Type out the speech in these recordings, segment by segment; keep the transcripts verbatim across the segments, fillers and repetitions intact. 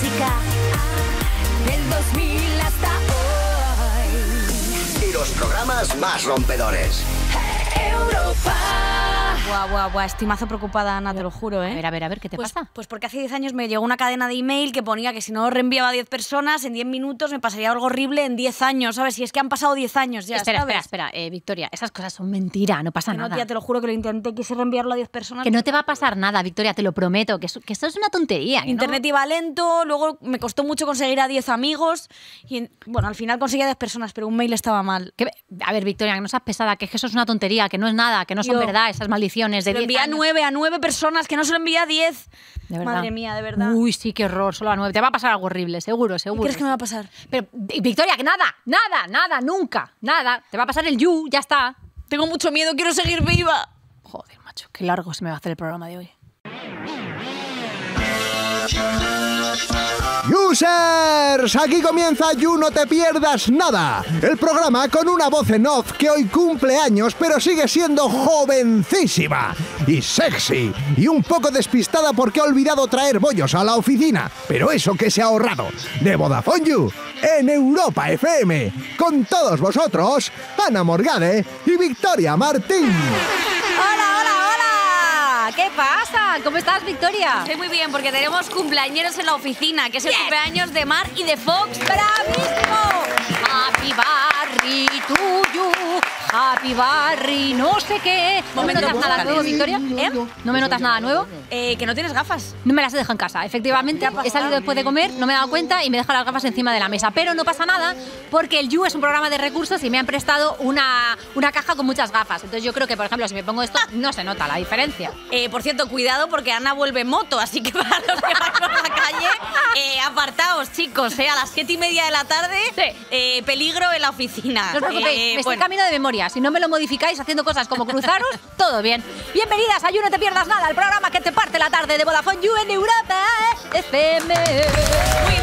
música del dos mil hasta hoy. Y los programas más rompedores. Europa. Buah, buah, buah, estoy mazo preocupada, Ana, te lo juro, ¿eh? A ver, a ver, a ver, ¿qué te pues, pasa? Pues porque hace diez años me llegó una cadena de email que ponía que si no reenviaba a diez personas, en diez minutos me pasaría algo horrible en diez años, ¿sabes? Si es que han pasado diez años ya, Espera, ¿sabes? espera, espera, eh, Victoria, esas cosas son mentira, no pasa Que no, nada. tía, te lo juro que lo intenté, quise reenviarlo a diez personas. Que no te va a pasar nada, Victoria, te lo prometo, que eso, que eso es una tontería. ¿no? Internet iba lento, luego me costó mucho conseguir a diez amigos y, bueno, al final conseguí a diez personas, pero un mail estaba mal. Que, a ver, Victoria, que no seas pesada, que es que eso es una tontería, que no es nada, que no son Yo, verdad esas maldiciones de Lo diez envié a años. nueve, a nueve personas, que no se lo envié a diez. De verdad. Madre mía, de verdad. Uy, sí, qué horror, solo a nueve. Te va a pasar algo horrible, seguro, ¿Qué seguro. crees que me va a pasar? Pero, Victoria, que nada, nada, nada, nunca, nada. Te va a pasar el you, ya está. Tengo mucho miedo, quiero seguir viva. Joder, macho, qué largo se me va a hacer el programa de hoy. Users, aquí comienza You No Te Pierdas Nada, el programa con una voz en off que hoy cumple años pero sigue siendo jovencísima y sexy y un poco despistada porque ha olvidado traer bollos a la oficina, pero eso que se ha ahorrado, de Vodafone You en Europa F M, con todos vosotros, Ana Morgade y Victoria Martín. ¡Hola, hola, hola! ¿Qué pasa? ¿Cómo estás, Victoria? Estoy muy bien porque tenemos cumpleañeros en la oficina, que es el Yes. cumpleaños de Mar y de Fox. ¡Bravísimo! Happy Barry to you, Happy Barry, no sé qué. ¿No me Momento notas nada musical. nuevo, Victoria? ¿Eh? ¿No me notas nada nuevo? Eh, que no tienes gafas. No me las he dejado en casa, efectivamente. He salido después de comer, no me he dado cuenta y me he dejado las gafas encima de la mesa. Pero no pasa nada porque el You es un programa de recursos y me han prestado una, una caja con muchas gafas. Entonces yo creo que, por ejemplo, si me pongo esto, no se nota la diferencia. Eh, por cierto, cuidado porque Ana vuelve en moto, así que para los que van por la calle, eh, apartaos, chicos, eh, a las siete y media de la tarde, Sí. eh, peligro en la oficina. No os preocupéis, Eh, me estoy bueno. camino de memoria. Si no me lo modificáis haciendo cosas como cruzaros, todo bien. Bienvenidas a You No Te Pierdas Nada, el programa que te parte la tarde de Vodafone You en Europa F M. Muy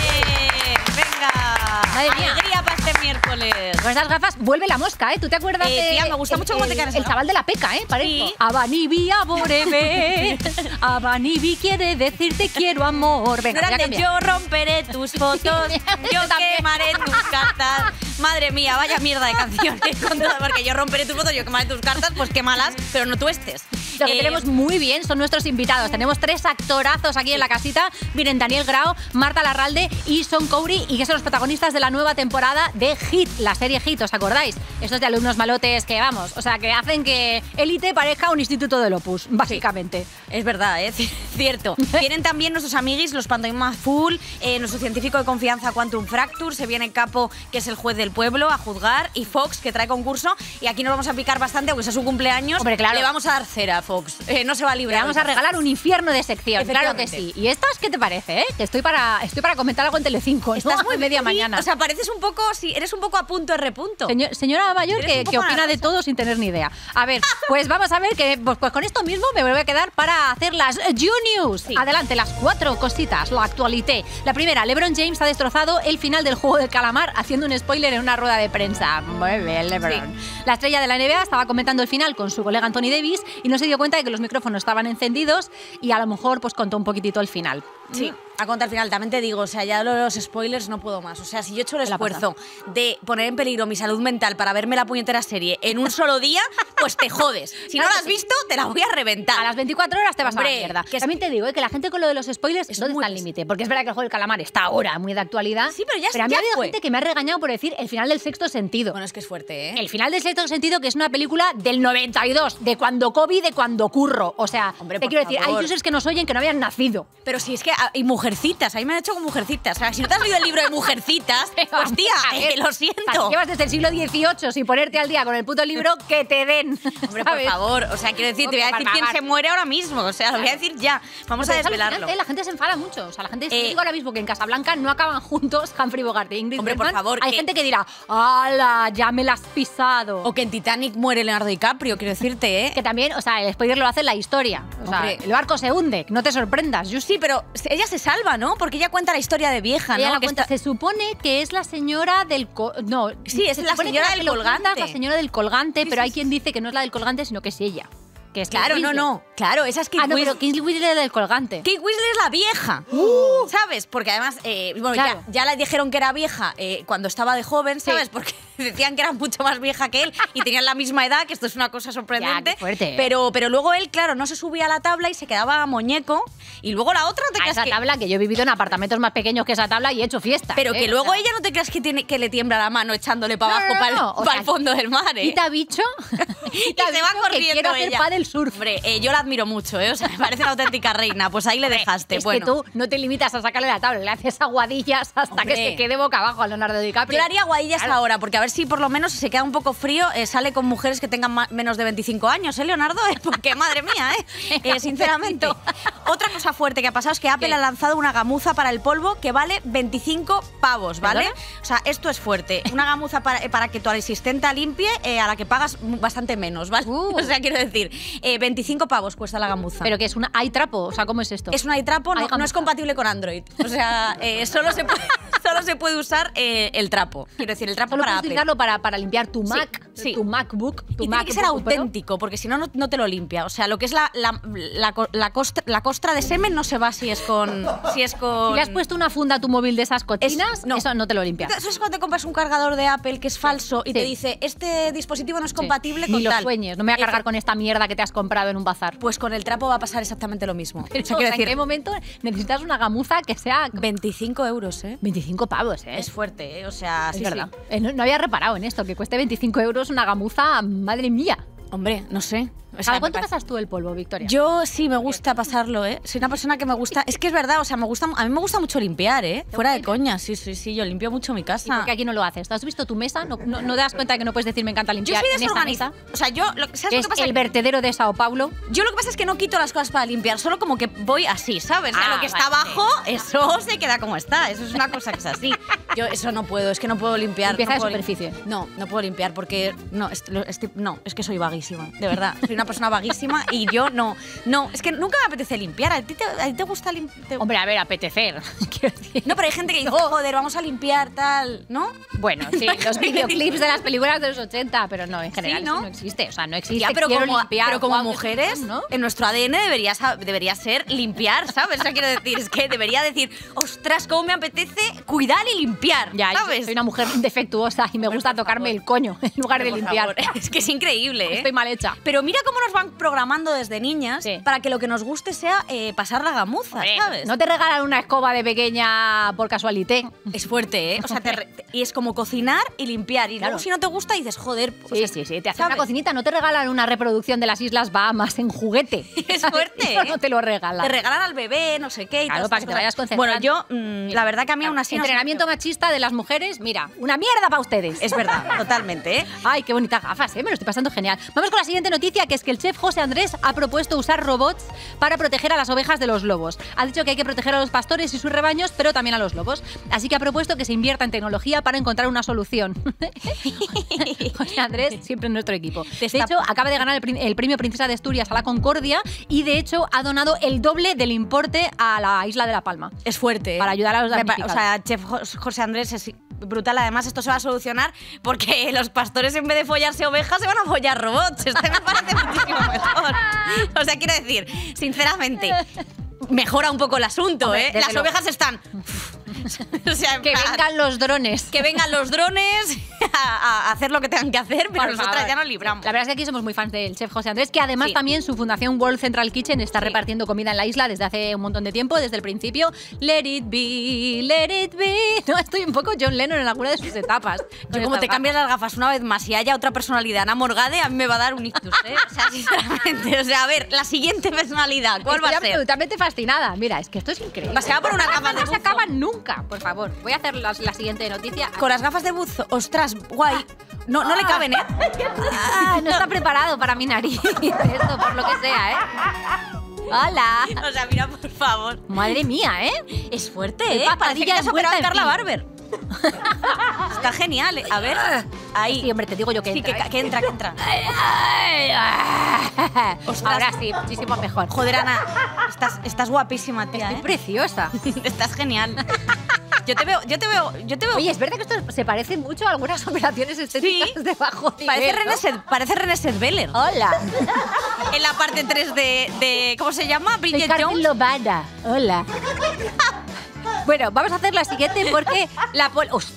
bien, venga. Madre mía. Alegría para este miércoles. Con esas gafas vuelve la mosca, ¿eh? ¿Tú te acuerdas Eh, de...? tía, me gusta el- mucho cómo te el- quedas, El ¿no? chaval de la peca, ¿eh? Para Sí. esto. Abanibi aborebe. Abanibi quiere decir te quiero amor. Venga, No ya eran de cambia. yo romperé tus fotos, yo también. quemaré tus cartas. Madre mía, vaya mierda de canciones. con todo, porque yo romperé tus fotos, yo quemaré tus cartas, pues qué malas, pero no tú estés. Lo que Eh, tenemos muy bien son nuestros invitados. Tenemos tres actorazos aquí en la casita. Vienen Daniel Grau, Marta Larralde y Sean Connery, y que son los protagonistas de la nueva temporada de Hit, la serie Hit, ¿os acordáis? Estos de alumnos malotes que, vamos, o sea, que hacen que Élite parezca un instituto del Opus, básicamente. Es verdad, ¿eh? Cierto. Vienen también nuestros amiguis, los Pantomima Full, eh, nuestro científico de confianza Quantum Fracture, se viene Capo, que es el juez del pueblo, a juzgar, y Fox, que trae concurso, y aquí nos vamos a picar bastante, aunque sea su cumpleaños. Hombre, claro. Le vamos a dar cera a Fox, eh, no se va a Le librar. vamos a regalar un infierno de sección, claro que sí. Efectivamente. ¿Y estas qué te parece, eh? Que estoy para, estoy para comentar algo en Telecinco. ¿no? Estás muy media sí, mañana. O sea, pareces un poco, sí, eres un poco a punto R punto. Señor- señora mayor Eres que, un poco que opina de naranja. todo sin tener ni idea. A ver, pues vamos a ver que pues, pues con esto mismo me voy a quedar para hacer las You News. Sí. Adelante, las cuatro cositas, la actualité. La primera, LeBron James ha destrozado el final del juego del calamar haciendo un spoiler en una rueda de prensa. Muy bien, LeBron. La estrella de la N B A estaba comentando el final con su colega Anthony Davis y no se dio cuenta de que los micrófonos estaban encendidos y a lo mejor pues contó un poquitito el final. Sí, a contar al final, también te digo, o sea, ya los spoilers no puedo más. O sea, si yo he hecho el La esfuerzo de poner en peligro mi salud mental para verme la puñetera serie en un solo día, pues te jodes. Si no Claro la que has sí. visto, te la voy a reventar. A las veinticuatro horas te vas Hombre, a la mierda. que es- También te digo eh, que la gente con lo de los spoilers Es ¿dónde muy está el pes- límite? Porque es verdad que el juego del calamar está ahora muy de actualidad. Sí, pero ya- Pero a mí ya ha habido fue. gente que me ha regañado por decir el final del sexto sentido. Bueno, es que es fuerte, ¿eh? El final del sexto sentido, que es una película del noventa y dos, de cuando COVID, de cuando curro. O sea, Hombre, te por quiero decir, favor. hay users que nos oyen que no habían nacido. Pero si es que hay mujercitas, a mí me han hecho con mujercitas. O sea, si no te has leído el libro de mujercitas, pues tía, A ver, eh, lo o sea, siento. si llevas desde el siglo dieciocho sin ponerte al día con el puto libro, que te den. Hombre, por ¿sabes? favor, o sea, quiero decir, te voy a Por decir quién favor. se muere ahora mismo. O sea, lo voy a decir ya. Vamos a Pero es desvelarlo. alucinante, La gente se enfada mucho. O sea, la gente Eh, digo ahora mismo que en Casablanca no acaban juntos Humphrey Bogart e Ingrid Hombre, por Bergman. favor, Hay que- gente que dirá, ¡hala! Ya me la has pisado. O que en Titanic muere Leonardo DiCaprio, quiero decirte, ¿eh? Que también, o sea, el spoiler lo hace la historia. O sea, Hombre. el barco se hunde, no te sorprendas. Yo Sí, pero ella se salva, ¿no? Porque ella cuenta la historia de vieja, ¿no? Ella la Que cuenta. está- Se supone que es la señora del... co- no, Sí, es se la supone que señora la del que lo cuenta colgante. es la señora del colgante, Sí, pero sí, hay quien dice que no es la del colgante, sino que es ella. que es Claro, Kate no, Winslet. no. Claro, esa es Kate Ah, no, Winslet. pero Kate Winslet es del colgante. Kate Winslet es la vieja, ¿sabes? Porque además, eh, bueno, Claro. ya, ya le dijeron que era vieja eh, cuando estaba de joven, ¿sabes? Sí. Porque decían que era mucho más vieja que él y tenían la misma edad, que esto es una cosa sorprendente. Ya, qué fuerte. Pero, pero luego él, claro, no se subía a la tabla y se quedaba muñeco. Y luego la otra, ¿te A creas esa que...? tabla, que yo he vivido en apartamentos más pequeños que esa tabla y he hecho fiesta. Pero ¿eh? que O luego sea, ella no te creas que, tiene, que le tiembla la mano echándole para No, abajo, no, para el, no, o para sea, el fondo del mar, ¿eh? Quita bicho. Y Quita se va bicho, que corriendo quiero hacer ella. paddle surf. Hombre, eh, yo la admiro mucho, ¿eh? O sea, me parece una auténtica reina. Pues ahí le dejaste. Es bueno. que tú no te limitas a sacarle la tabla, le haces aguadillas hasta Hombre. que se quede boca abajo a Leonardo DiCaprio. Yo le haría guadillas Claro. ahora, porque a ver si por lo menos si se queda un poco frío, eh, sale con mujeres que tengan ma- menos de veinticinco años, ¿eh, Leonardo? Eh, porque madre mía, ¿eh? eh sinceramente. Otra cosa fuerte que ha pasado es que Apple ¿Qué? ha lanzado una gamuza para el polvo que vale veinticinco pavos, ¿vale? ¿Perdona? O sea, esto es fuerte. Una gamuza para, eh, para que tu asistenta limpie, eh, a la que pagas bastante menos, ¿vale? Uh. O sea, quiero decir, eh, veinticinco pavos cuesta la gamuza. Pero que es una... ¿Hay trapo? O sea, ¿cómo es esto? Es un iTrapo, no, Hay no es gamuza. compatible con Android. O sea, eh, solo, se puede, solo se puede usar eh, el trapo. Quiero decir, el trapo Solo para puedes Apple. utilizarlo para, para limpiar tu Sí, Mac, sí. tu MacBook, tu Y tiene MacBook que ser Pro. auténtico, porque si no, no, no te lo limpia. O sea, lo que es la, la, la, co- la costra, la costra de semen no se va si es con... Si es con... Si le has puesto una funda a tu móvil de esas cochinas, no. eso no te lo limpia. Eso es cuando te compras un cargador de Apple que es falso y Sí. te dice, este dispositivo no es compatible Sí. con Ni lo tal. sueñes, no me voy a cargar Efe- con esta mierda que te has comprado en un bazar. Pues con el trapo va a pasar exactamente lo mismo. Pero, O sea, quiero ¿en qué decir, momento necesitas una gamuza que sea veinticinco euros, ¿eh? veinticinco pavos, eh? Es fuerte, ¿eh? O sea, Es sí, verdad. sí. Eh, no, no había reparado en esto, que cueste veinticinco euros una gamuza, madre mía. Hombre, no sé. O sea, ¿A me cuánto parece- pasas tú el polvo, Victoria? Yo sí me gusta pasarlo, ¿eh? Soy una persona que me gusta... Es que es verdad, o sea, me gusta, a mí me gusta mucho limpiar, ¿eh? Fuera de coña, sí, sí, sí, yo limpio mucho mi ¿Y casa. por qué aquí no lo haces? ¿Te has visto tu mesa? ¿No, no, no te das cuenta que no puedes decir me encanta Yo limpiar soy en esa desorganizada. mesa? O sea, yo... Lo, ¿Sabes Que lo es que pasa? el vertedero de Sao Paulo. Yo lo que pasa es que no quito las cosas para limpiar, solo como que voy así, ¿sabes? O sea, Ah, lo que está vale, abajo, eso se queda como está. Eso es una cosa que es así. Yo eso no puedo, es que no puedo limpiar. Limpieza no de puedo lim- superficie. No, no puedo limpiar porque no, est- lo- estoy- no, es que soy vaguísima, de verdad. Soy una persona vaguísima y yo no, no, es que nunca me apetece limpiar. ¿A ti te, a ti te gusta limpiar? Hombre, a ver, apetecer. Quiero decir. No, pero hay gente que dice, oh, joder, vamos a limpiar tal, ¿no? Bueno, sí, los videoclips de las películas de los ochenta, pero no, en general Sí, ¿no? eso no existe. O sea, no existe. Ya, pero quiero como, limpiar, pero como guau, qué mujeres, chingón, ¿no? en nuestro A D N debería, sab- debería ser limpiar, ¿sabes? O sea, quiero decir, es que debería decir, ostras, cómo me apetece cuidar y limpiar, Ya, yo ¿sabes? soy una mujer defectuosa y me gusta por tocarme favor. el coño en lugar de Por limpiar. favor, es que es increíble, ¿eh? Estoy mal hecha. Pero mira cómo nos van programando desde niñas Sí. para que lo que nos guste sea eh, pasar la gamuza, Hombre, ¿sabes? no te regalan una escoba de pequeña por casualité. Es fuerte, ¿eh? O sea, te re- y es como cocinar y limpiar. Y Claro. luego si no te gusta dices, joder... o Sí, sea, sí, sí. Te hacen ¿sabes? una cocinita, no te regalan una reproducción de las Islas Bahamas en juguete. Es fuerte, Eso ¿eh? no te lo regalan. Te regalan al bebé, no sé qué. Y Claro, todas para estas que te cosas. vayas concentrando. Bueno, yo, mm, la verdad que a mí aún así... no sé- Entrenamiento machista de las mujeres, mira, una mierda para ustedes. Es verdad, totalmente, ¿eh? Ay, qué bonitas gafas, ¿eh? Me lo estoy pasando genial. Vamos con la siguiente noticia, que es que el chef José Andrés ha propuesto usar robots para proteger a las ovejas de los lobos. Ha dicho que hay que proteger a los pastores y sus rebaños, pero también a los lobos. Así que ha propuesto que se invierta en tecnología para encontrar una solución. José Andrés, siempre en nuestro equipo. De está- hecho, acaba de ganar el, prim- el premio Princesa de Asturias a la Concordia y, de hecho, ha donado el doble del importe a la isla de La Palma. Es fuerte, ¿eh? Para ayudar a los Me pa- damnificados. O sea, Chef Jos- José Andrés es brutal. Además, esto se va a solucionar porque los pastores, en vez de follarse ovejas, se van a follar robots. Esto me parece muchísimo mejor. O sea, quiero decir, sinceramente, mejora un poco el asunto, Hombre, ¿eh? desde Las luego. ovejas están... O sea, en Que plan, vengan los drones. que vengan los drones a, a hacer lo que tengan que hacer, pero Por nosotras favor. ya nos libramos. La verdad es que aquí somos muy fans del chef José Andrés, que además Sí. también su fundación World Central Kitchen está Sí. repartiendo comida en la isla desde hace un montón de tiempo, desde el principio. Let it be, let it be. No, estoy un poco John Lennon en alguna de sus etapas. Yo como te cambias las gafas una vez más y haya otra personalidad, Ana Morgade, a mí me va a dar un ictus, ¿eh? O sea, sinceramente. O sea, a ver, la siguiente personalidad, ¿cuál va Estoy a ser? absolutamente fascinada. Mira, es que esto es increíble. Se va por unas gafas de No se buzo. acaban nunca, por favor. Voy a hacer la, la siguiente noticia. Con las gafas de buzo, ostras, guay. No, no le caben, ¿eh? Ah, no está preparado para mi nariz esto, por lo que sea, ¿eh? Hola. O sea, mira, por favor. Madre mía, ¿eh? Es fuerte, Qué ¿eh? papadilla Parece que te has envuelta operado a en Carla film. Barber. Está genial, ¿eh? A ver, ahí. Sí, hombre, te digo yo que Sí, entra, que, ¿eh? ca- que entra, que entra. Ostras. Ahora sí, muchísimo mejor. Joder, Ana, estás, estás guapísima, tía, Estoy ¿eh? preciosa. Estás genial. Yo te veo, yo te veo, yo te veo... Oye, es verdad que esto se parece mucho a algunas operaciones estéticas Sí. de bajo nivel, Parece ¿no? René, Sed- parece René Sedveller. Hola. en la parte tres de, de ¿cómo se llama? Bridget Soy Carmen Jones. Lomana. Hola. Bueno, vamos a hacer la siguiente porque la pol... Ust-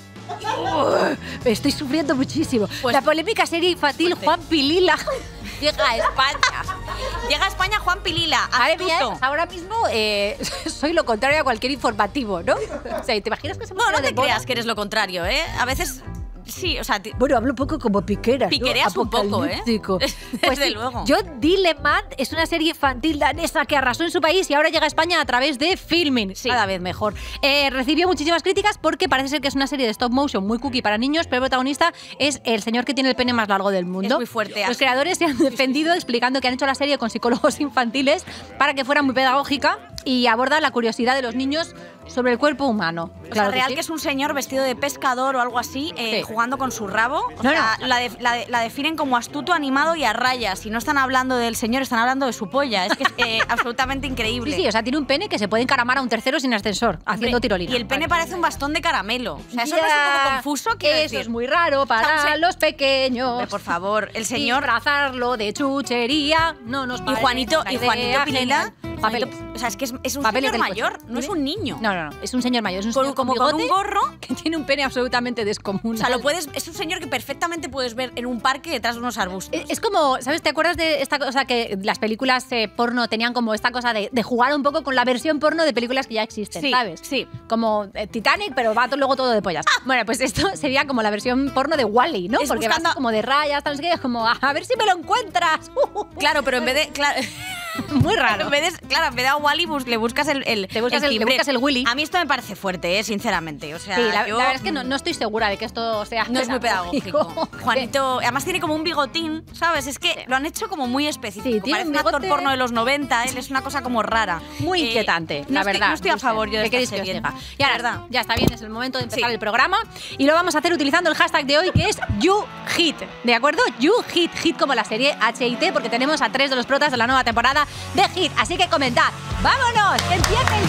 Uh, estoy sufriendo muchísimo. Pues- la polémica serie infantil Fuerte. Juan Pilila llega a España. Llega a España Juan Pilila, Madre mía, astuto. ahora mismo eh, soy lo contrario a cualquier informativo, ¿no? O sea, ¿te imaginas que se me No, no pone te de moda? creas que eres lo contrario, ¿eh? A veces, sí, o sea... ti- Bueno, hablo un poco como piquera, ¿no? Piquereas un poco, ¿eh? Apocalíptico. Desde Pues sí, luego. John Dillerman es una serie infantil danesa que arrasó en su país y ahora llega a España a través de Filmin. Sí. Cada vez mejor. Eh, recibió muchísimas críticas porque parece ser que es una serie de stop motion muy cookie para niños, pero el protagonista es el señor que tiene el pene más largo del mundo. Es muy fuerte. Los creadores se han defendido explicando que han hecho la serie con psicólogos infantiles para que fuera muy pedagógica y aborda la curiosidad de los niños sobre el cuerpo humano. O sea, Claro real sí. que es un señor vestido de pescador o algo así, eh, Sí. jugando con su rabo. O No, sea, no. La, de- la de- la definen como astuto, animado y a rayas. Y no están hablando del señor, están hablando de su polla. Es que es eh, absolutamente increíble. Sí, sí, o sea, tiene un pene que se puede encaramar a un tercero sin ascensor, haciendo Hombre, tirolina. Y el pene parece un bastón de caramelo. O sea, eso no es un Ya, poco confuso, quiero Eso decir. es muy raro para O sea, un se- los pequeños. Hombre, por favor, el señor... Disfrazarlo de chuchería no nos Y parece Juanito, una y idea Juanito Pilila... genial. Juanito- Papeles. o sea, es que es, es un Papeles señor del mayor, coche. no es un niño. No, no, no, es un señor mayor, es un Con- señor como con con un bigote gorro. que tiene un pene absolutamente descomunal. O sea, lo puedes, es un señor que perfectamente puedes ver en un parque detrás de unos arbustos. Es es como, ¿sabes? ¿Te acuerdas de esta cosa que las películas eh, porno tenían como esta cosa de, de jugar un poco con la versión porno de películas que ya existen, Sí, ¿sabes? sí. Como eh, Titanic, pero va to- luego todo de pollas. Bueno, pues esto sería como la versión porno de Wall-E, ¿no? Es Porque buscando- vas como de rayas, tal, no sé qué, es como, a, a ver si me lo encuentras. Claro, pero en vez de... Claro, Muy raro. En vez de, claro, en vez de a Wally bus, le buscas el, el, Te buscas el- le timbre. buscas el Willy. A mí esto me parece fuerte, eh, sinceramente. O sea, Sí, la, yo- la verdad es que no, no estoy segura de que esto sea No es muy pedagógico. Juanito, además tiene como un bigotín, ¿sabes? Es que lo han hecho como muy específico. Sí, tiene Parece un un actor bigote- porno de los noventa, él es una cosa como rara. Muy Eh, inquietante, no la estoy- verdad. No estoy a favor yo de ¿Qué esta queréis que os serie. diga? De Y ahora, verdad. ya está bien, es el momento de empezar Sí. el programa y lo vamos a hacer utilizando el hashtag de hoy que es YouHit, ¿de acuerdo? YouHit, hit como la serie H I T, porque tenemos a tres de los protas de la nueva temporada de Hit, así que comentad. ¡Vámonos! ¡Que empiece el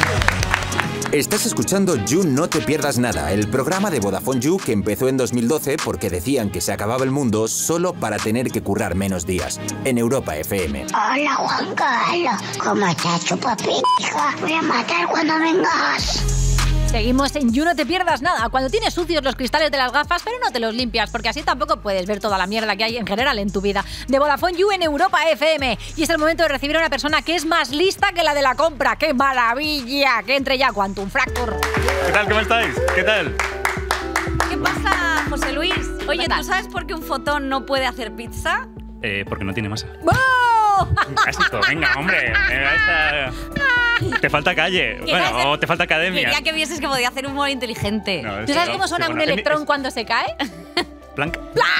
You! Estás escuchando You No Te Pierdas Nada, el programa de Vodafone You que empezó en dos mil doce porque decían que se acababa el mundo solo para tener que currar menos días. En Europa F M. Hola Juan Carlos, ¿cómo estás, chupapija? Voy a matar cuando vengas. Seguimos en You No Te Pierdas Nada, cuando tienes sucios los cristales de las gafas, pero no te los limpias, porque así tampoco puedes ver toda la mierda que hay en general en tu vida. De Vodafone You en Europa F M. Y es el momento de recibir a una persona que es más lista que la de la compra. ¡Qué maravilla! Que entre ya Quantum Fracture. ¿Qué tal? ¿Cómo estáis? ¿Qué tal? ¿Qué pasa, José Luis? Oye, tal? ¿tú sabes por qué un fotón no puede hacer pizza? Eh, porque no tiene masa. ¡Oh! Clásico, venga, hombre. venga, esta- Te falta calle. Bueno, o te falta academia. Quería que vieses que podía hacer humor inteligente. No, ¿Tú eso sabes no, cómo suena eso un no. electrón Es- cuando se cae? Planck.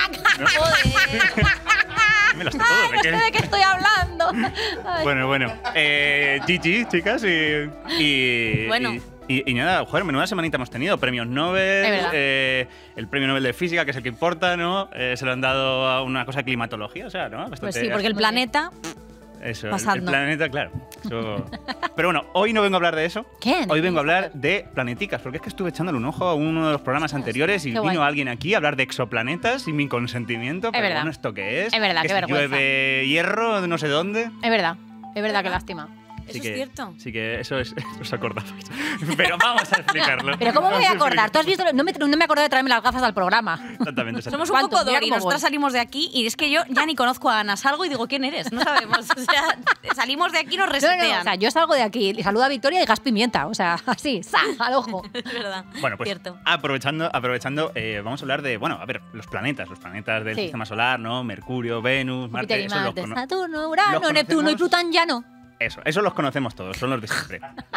Joder. Me las sé ¡Ay, todas, no ¿de sé qué? de qué estoy hablando! Ay. Bueno, bueno. Eh, G G, chicas, y. y Bueno. Y, y- y nada, joder, menuda semanita hemos tenido. Premios Nobel, Es verdad. eh, el premio Nobel de Física, que es el que importa, ¿no? Eh, se lo han dado a una cosa de climatología, o sea, ¿no? Pues Bastante- sí, porque el planeta... Eso, el- pasando. el planeta, claro. Eso- Pero bueno, hoy no vengo a hablar de eso. ¿Qué? Hoy vengo a hablar de planeticas, porque es que estuve echándole un ojo a uno de los programas anteriores y Qué vino guay. alguien aquí a hablar de exoplanetas sin mi consentimiento. Pero verdad. bueno, ¿esto qué es? Es verdad, ¿Que qué si vergüenza. llueve hierro de no sé dónde? Es verdad, es verdad, qué lástima. Eso Así es que- cierto. Sí que eso es, os acordabais. Pero vamos a explicarlo. Pero ¿cómo me voy a Vamos acordar? ¿Tú has explicarlo. visto? No me, no me acordé de traerme las gafas al programa. Exactamente, exactamente. Somos un ¿Cuánto? poco Mira Dory, cómo nosotras voy. salimos de aquí y es que yo ya ni conozco a Ana, salgo y digo, ¿quién eres? No sabemos. O sea, salimos de aquí y nos No, no, resetean. no, o sea, yo salgo de aquí, y saludo a Victoria y gas pimienta, o sea, así, ¡sa! Al ojo. Es verdad. Bueno, pues Cierto. aprovechando, aprovechando eh, vamos a hablar de, bueno, a ver, los planetas, los planetas del Sí. sistema solar, ¿no? Mercurio, Venus, Marte, Júpiter y eso los Marte, cono- Saturno, Urano, los Neptuno y conocemos. Plutón ya no. Eso, eso los conocemos todos, son los de siempre.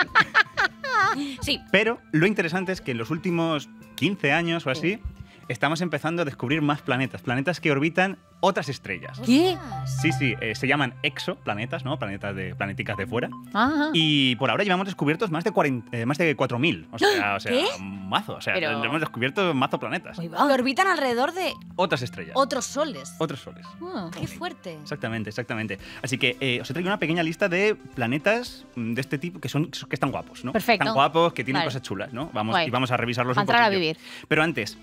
Sí. Pero lo interesante es que en los últimos quince años o así, estamos empezando a descubrir más planetas, planetas que orbitan otras estrellas. ¿Qué? Sí, sí, eh, se llaman exoplanetas, ¿no? Planetas de planeticas de fuera. Ajá. Y por ahora llevamos descubiertos más de, cuarenta, eh, más de cuatro mil. O sea, o sea ¿Qué? un mazo. O sea, Pero- hemos descubierto mazo planetas. Uy, Que va. orbitan alrededor de Otras estrellas. otros soles. Otros soles. Ah. Qué fuerte. Exactamente, exactamente. Así que eh, os he traído una pequeña lista de planetas mm, de este tipo que son que están guapos, ¿no? Perfecto. Están guapos, que tienen Vale. cosas chulas, ¿no? Vamos, Guay. y vamos a revisarlos Pa' un entrar a poquillo. vivir. Pero antes,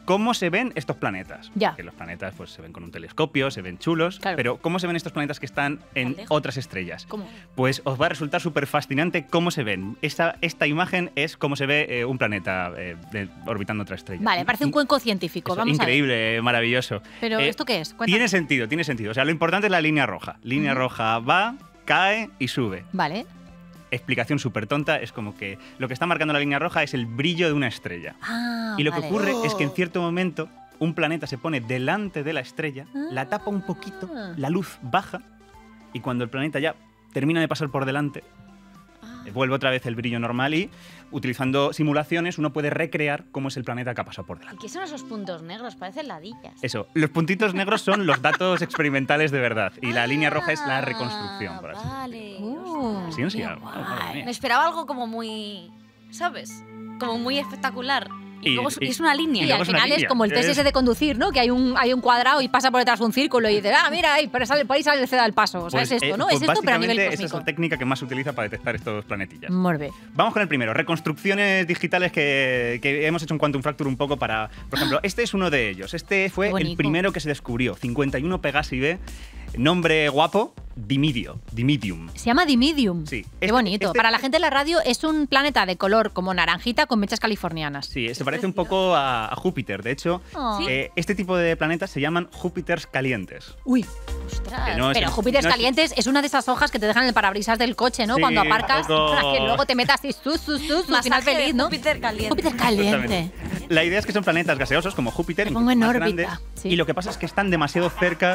¿cómo se ven estos planetas? Ya. Que los planetas pues, se ven con un telescopio, se ven chulos, Claro. pero ¿cómo se ven estos planetas que están en lejos. otras estrellas? ¿Cómo? Pues os va a resultar súper fascinante cómo se ven. Esta, esta imagen es cómo se ve eh, un planeta eh, de- orbitando otra estrella. Vale, parece un cuenco científico. Eso, Vamos increíble, eh, maravilloso. Pero, Eh, ¿esto qué es? Cuéntame. Tiene sentido, tiene sentido. O sea, lo importante es la línea roja. Línea roja va, cae y sube. a ver. Vale. Explicación súper tonta, es como que lo que está marcando la línea roja es el brillo de una estrella. Ah, y lo vale. que ocurre es que en cierto momento un planeta se pone delante de la estrella, la tapa un poquito, Ah. la luz baja y cuando el planeta ya termina de pasar por delante, eh, vuelve otra vez el brillo normal y utilizando simulaciones uno puede recrear cómo es el planeta que ha pasado por ¿Y delante. qué son esos puntos negros? Parecen ladillas. Eso, los puntitos negros son los datos experimentales de verdad y la línea roja es la reconstrucción, por así decirlo. Vale. Uh, Sí, sí, qué ah, guay. madre mía. Me esperaba algo como muy, ¿sabes? Como muy espectacular. Y, Y- luego es, y- es una línea. Y luego al es una final es línea, como el test es- ese de conducir, ¿no? Que hay un, hay un cuadrado y pasa por detrás de un círculo y dices, ah, mira, ahí, por, sale, por ahí sale el ceda del paso. O sea, Pues, es esto, eh, ¿no? pues es esto, pero a nivel básicamente esa es cósmico. la técnica que más se utiliza para detectar estos planetillas. Morbe. Vamos con el primero, reconstrucciones digitales que, que hemos hecho en Quantum Fracture un poco para... Por ejemplo, este es uno de ellos. Este fue Qué el bonito. primero que se descubrió, cincuenta y uno Pegasi B, nombre guapo, Dimidio, Dimidium. Se llama Dimidium. Sí. Qué Este- bonito. este- Para la gente de la radio es un planeta de color como naranjita con mechas californianas. Sí, se parece un poco a, a Júpiter. De hecho, Oh. eh, este tipo de planetas se llaman Júpiters calientes. Uy, Ostras. Que no es pero el- Júpiter no es- Calientes es una de esas hojas que te dejan en el parabrisas del coche, ¿no? Sí, Cuando un aparcas, poco- para que luego te metas y sus, sus, sus, un final Masaje de feliz, ¿no? Júpiter caliente. Júpiter Caliente. Exactamente. La idea es que son planetas gaseosos como Júpiter, Me pongo incluso en más órbita, grandes, sí. y lo que pasa es que están demasiado cerca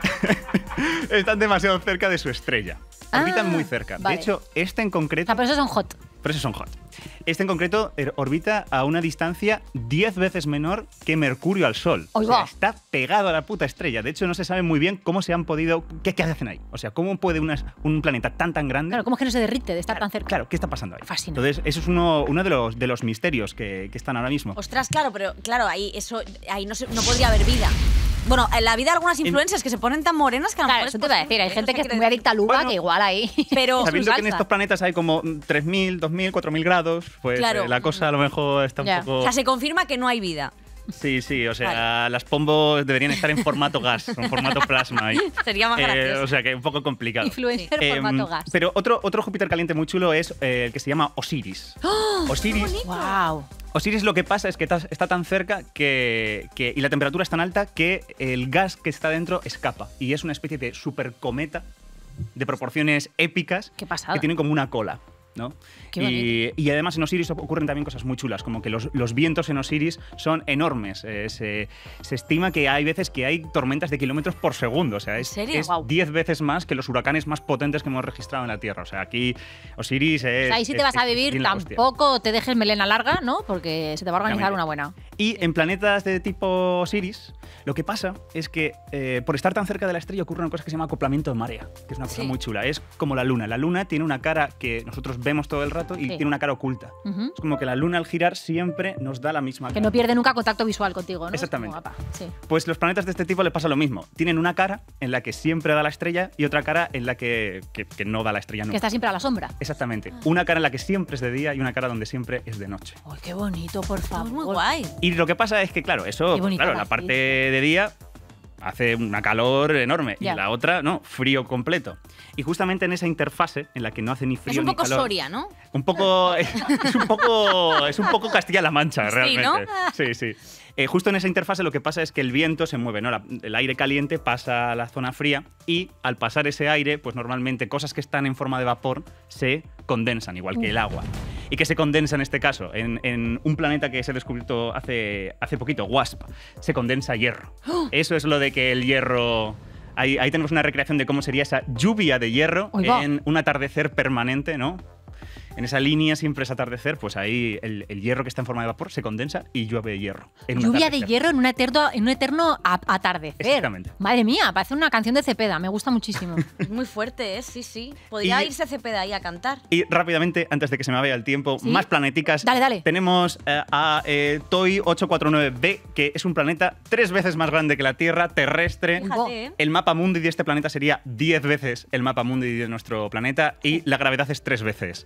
están demasiado cerca de su estrella. Orbitan Ah, muy cerca. vale. De hecho, este en O concreto, sea, pero esos son hot. por eso son hot. Este en concreto er- orbita a una distancia diez veces menor que Mercurio al Sol. Ahí O sea, va. está pegado a la puta estrella. De hecho, no se sabe muy bien cómo se han podido, qué, qué hacen ahí. O sea, cómo puede unas- un planeta tan tan grande. Claro, ¿cómo es que no se derrite de estar Claro, tan cerca? claro, ¿qué está pasando ahí? Fascinante. Entonces, eso es uno, uno de, los, de los misterios que, que están ahora mismo. Ostras, claro, pero claro, ahí eso ahí no, se- no podría haber vida. Bueno, en la vida de algunas influencers que se ponen tan morenas que a lo Claro, mejor eso es te iba a posible, decir. Hay ¿eh? gente O sea, que es quiero muy adicta al uva, Bueno, que igual ahí. Pero- es su Sabiendo que en salsa. estos planetas hay como mm, tres mil, dos mil, cuatro mil grados, pues Claro. eh, la cosa a lo mejor está un Ya. poco... O sea, se confirma que no hay vida. Sí, sí, o sea, las pombos deberían estar en formato gas, en formato plasma. ahí. Sería más Eh, gracioso. o sea, que un poco complicado. Influencer Em, formato gas. Pero otro, otro Júpiter caliente muy chulo es eh, el que se llama Osiris. Osiris, Wow. Osiris lo que pasa es que ta- está tan cerca que, que- y la temperatura es tan alta que el gas que está dentro escapa. Y es una especie de supercometa de proporciones épicas Qué pasada. que tiene como una cola. ¿no? Qué Y, y además en Osiris ocurren también cosas muy chulas, como que los, los vientos en Osiris son enormes. Eh, se, se estima que hay veces que hay tormentas de kilómetros por segundo. O sea, es serio? es Guau. diez veces más que los huracanes más potentes que hemos registrado en la Tierra. O sea, aquí Osiris es... O sea, ahí si te es- vas a es vivir, bien la hostia. tampoco te dejes melena larga, ¿no? Porque se te va a organizar una buena. Y en planetas de tipo Osiris, lo que pasa es que eh, por estar tan cerca de la estrella ocurre una cosa que se llama acoplamiento de marea, que es una cosa Sí. muy chula. Es como la luna. La luna tiene una cara que nosotros vemos todo el rato y Sí. tiene una cara oculta. Ujú. Es como que la luna al girar siempre nos da la misma Que cara. no pierde nunca contacto visual contigo, ¿no? Es Exactamente. como, apa, sí. Pues los planetas de este tipo le pasa lo mismo. Tienen una cara en la que siempre da la estrella y otra cara en la que, que- que no da la estrella Que nunca. está siempre a la sombra. Exactamente. Una cara en la que siempre es de día y una cara donde siempre es de noche. ¡Ay, qué bonito, por Es favor! muy guay. Y lo que pasa es que, claro, eso, Qué pues, bonito claro, la Brasil. parte de día hace una calor enorme Ya. y la otra, no, frío completo. Y justamente en esa interfase en la que no hace ni frío Es un ni poco calor, Soria, ¿no? un poco es un poco es un poco Castilla-La Mancha Sí, realmente. ¿no? Sí, sí. Eh, justo en esa interfase lo que pasa es que el viento se mueve, ¿no? La- el aire caliente pasa a la zona fría y al pasar ese aire, pues normalmente cosas que están en forma de vapor se condensan, igual que el agua. ¿Y qué se condensa en este caso? En, en un planeta que se ha descubierto hace, hace poquito, WASP, se condensa hierro. Eso es lo de que el hierro... Ahí, ahí tenemos una recreación de cómo sería esa lluvia de hierro Ahí va. en un atardecer permanente, ¿no? En esa línea siempre es atardecer, pues ahí el, el hierro que está en forma de vapor se condensa y llueve hierro. en un Lluvia de atardecer. hierro en un eterno, en un eterno a- atardecer. Exactamente. Madre mía, parece una canción de Cepeda, me gusta muchísimo. Es muy fuerte, ¿eh? Sí, sí. Podría Y- irse Cepeda ahí a cantar. Y rápidamente, antes de que se me vaya el tiempo, ¿Sí? más planeticas. Dale, dale. Tenemos eh, a eh, Toi ocho cuatro nueve b, que es un planeta tres veces más grande que la Tierra, terrestre. Fíjate, ¿eh? El mapa mundi de este planeta sería diez veces el mapa mundi de nuestro planeta y la gravedad es tres veces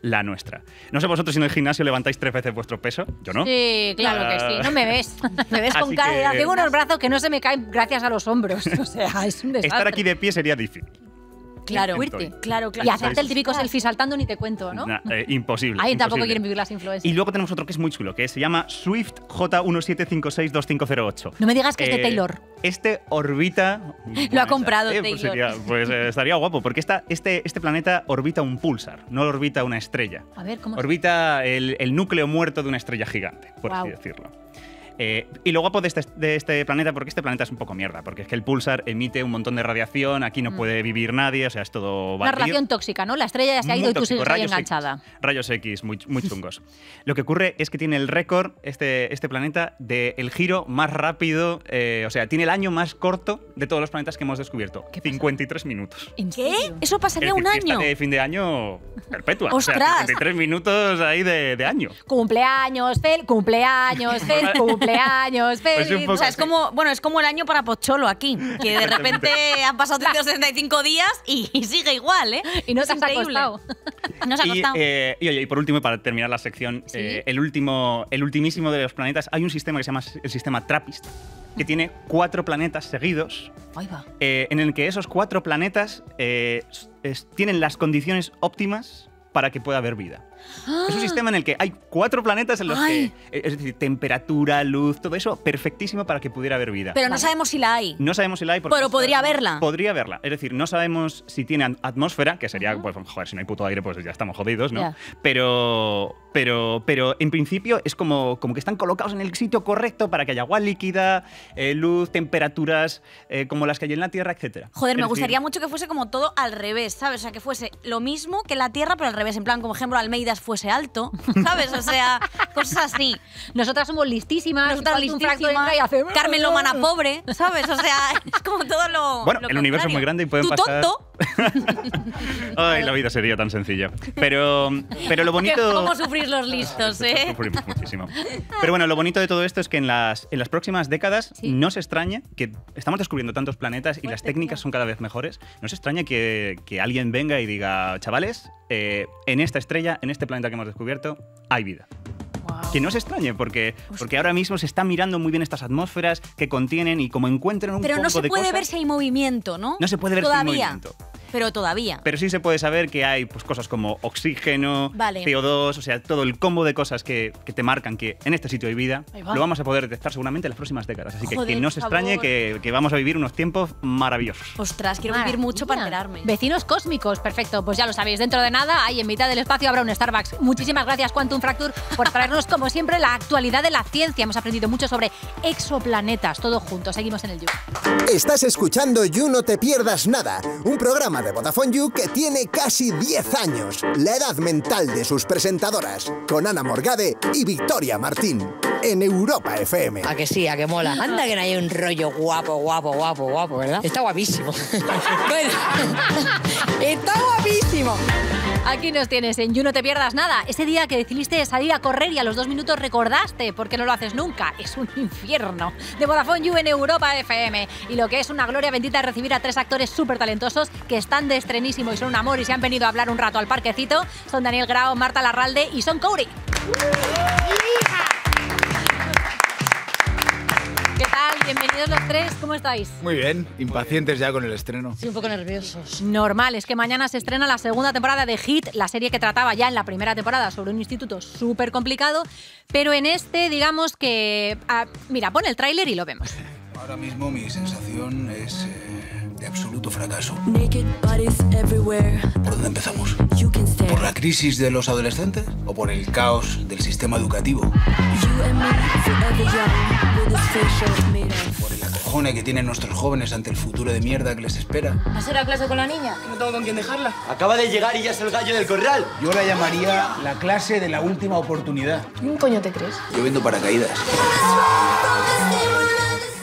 la nuestra. No sé vosotros si en el gimnasio levantáis tres veces vuestro peso, yo no. Sí, claro que sí, no me ves. Me ves con Así cara de... que- Tengo unos brazos que no se me caen gracias a los hombros. O sea, es un desastre. Estar aquí de pie sería difícil. Claro, Estoy. claro, claro. Y hacerte el típico selfie saltando ni te cuento, ¿no? Nah, eh, imposible. Ahí tampoco imposible. quieren vivir las influencers. Y luego tenemos otro que es muy chulo, que se llama Swift J uno siete cinco seis dos cinco cero ocho. No me digas que es de Eh, Taylor. Este orbita... Lo ha comprado pues, Taylor. sería- pues eh, estaría guapo, porque esta, este, este planeta orbita un pulsar, no orbita una estrella. A ver, ¿cómo? Orbita el, el núcleo muerto de una estrella gigante, por así Guau. decirlo. Eh, y lo guapo de este, de este planeta, porque este planeta es un poco mierda, porque es que el pulsar emite un montón de radiación, aquí no puede vivir nadie, o sea, es todo Una baldío. relación tóxica, ¿no? La estrella ya se ha ido Muy y tú tóxico, sigues ahí rayos enganchada. X, rayos X, muy, muy chungos. Lo que ocurre es que tiene el récord, este, este planeta, del giro más rápido, eh, o sea, tiene el año más corto de todos los planetas que hemos descubierto. ¿Qué pasa? cincuenta y tres minutos. ¿En ¿Qué? serio? Eso pasaría Es un decir, año. fiesta de fin de año perpetua. O ¡Ostras! sea, cincuenta y tres minutos ahí de, de año. Cumpleaños, fel, cumpleaños, fel, cumpleaños, Pues un feliz. poco O sea, es así. como, bueno, es como el año para Pocholo aquí, que de repente han pasado trescientos sesenta y cinco días y, y sigue igual, ¿eh? Y no Es se has increíble. acostado. No se ha Y, acostado. eh, y oye, y por último, para terminar la sección, ¿Sí? eh, el último, el ultimísimo de los planetas, hay un sistema que se llama el sistema TRAPPIST, que tiene cuatro planetas seguidos, Ahí va. eh, en el que esos cuatro planetas eh, s- es- tienen las condiciones óptimas para que pueda haber vida. Es un sistema en el que hay cuatro planetas en los Ay. que, eh, es decir, temperatura, luz, todo eso, perfectísimo para que pudiera haber vida. Pero no sabemos si la hay. No sabemos si la hay. porque Pero no podría sabemos- haberla. Podría haberla. Es decir, no sabemos si tiene at- atmósfera, que sería, pues, joder, si no hay puto aire, pues ya estamos jodidos, ¿no? Ya. Pero, pero, pero en principio es como, como que están colocados en el sitio correcto para que haya agua líquida, eh, luz, temperaturas, eh, como las que hay en la Tierra, etcétera. Joder, Es me decir, gustaría mucho que fuese como todo al revés, ¿sabes? O sea, que fuese lo mismo que la Tierra, pero al revés. En plan, como ejemplo, Almeidas fuese alto, ¿sabes? O sea, cosas así. Nosotras somos listísimas. Nosotras Quantum Fracture listísimas. entra y hace- Carmen Lomana pobre, ¿sabes? O sea, es como todo lo. Bueno, lo el universo es contrario. muy grande y pueden Tú pasar- tonto. Ay, la vida sería tan sencilla. Pero, pero lo bonito... ¿Cómo sufrís los listos, eh? Sufrimos muchísimo. Pero bueno, lo bonito de todo esto es que en las, en las próximas décadas Sí. no se extraña que estamos descubriendo tantos planetas y las técnicas son cada vez mejores. No se extraña que, que alguien venga y diga, chavales, eh, en esta estrella, en este planeta que hemos descubierto, hay vida. Guau. Que no se extrañe, porque, porque ahora mismo se está mirando muy bien estas atmósferas que contienen y como encuentran un Pero no combo se de puede cosas, ver si hay movimiento, ¿no? No se puede ver si hay todavía. movimiento. Pero todavía. Pero sí se puede saber que hay pues, cosas como oxígeno, Vale. C O dos, o sea, todo el combo de cosas que, que te marcan que en este sitio hay vida, Ahí va. lo vamos a poder detectar seguramente en las próximas décadas. Así que Joder, que no se por extrañe favor. que, que vamos a vivir unos tiempos maravillosos. Ostras, quiero vivir mucho para enterarme. Vecinos cósmicos, perfecto. Pues ya lo sabéis, dentro de nada, ahí en mitad del espacio habrá un Starbucks. Muchísimas gracias, Quantum Fracture, por traernos, como siempre, la actualidad de la ciencia. Hemos aprendido mucho sobre exoplanetas, todo junto. Seguimos en el You. Estás escuchando You No Te Pierdas Nada, un programa de Vodafone You que tiene casi diez años. La edad mental de sus presentadoras, con Ana Morgade y Victoria Martín, en Europa F M. A que sí, a que mola. Anda que no hay un rollo guapo, guapo, guapo, guapo, ¿verdad? Está guapísimo. Bueno, está guapísimo. Aquí nos tienes en You No Te Pierdas Nada. Ese día que decidiste salir a correr y a los dos minutos recordaste, porque no lo haces nunca. Es un infierno. De Vodafone You en Europa F M. Y lo que es una gloria bendita es recibir a tres actores súper talentosos que están de estrenísimo y son un amor y se han venido a hablar un rato al parquecito. Son Daniel Grao, Marta Larralde y Son Cowry. ¿Qué tal? Bienvenidos los tres. ¿Cómo estáis? Muy bien, impacientes ya con el estreno. Sí, un poco nerviosos. Normal, es que mañana se estrena la segunda temporada de Hit, la serie que trataba ya en la primera temporada sobre un instituto súper complicado, pero en este, digamos que... ah, mira, pon el tráiler y lo vemos. Ahora mismo mi sensación es eh, de absoluto fracaso. ¿Por dónde empezamos? ¿Por la crisis de los adolescentes o por el caos del sistema educativo? ¿Por el acojone que tienen nuestros jóvenes ante el futuro de mierda que les espera? ¿Vas a ir a clase con la niña? No tengo con quién dejarla. Acaba de llegar y ya es el gallo del corral. Yo la llamaría la clase de la última oportunidad. ¿Un coño te crees? Yo vendo paracaídas.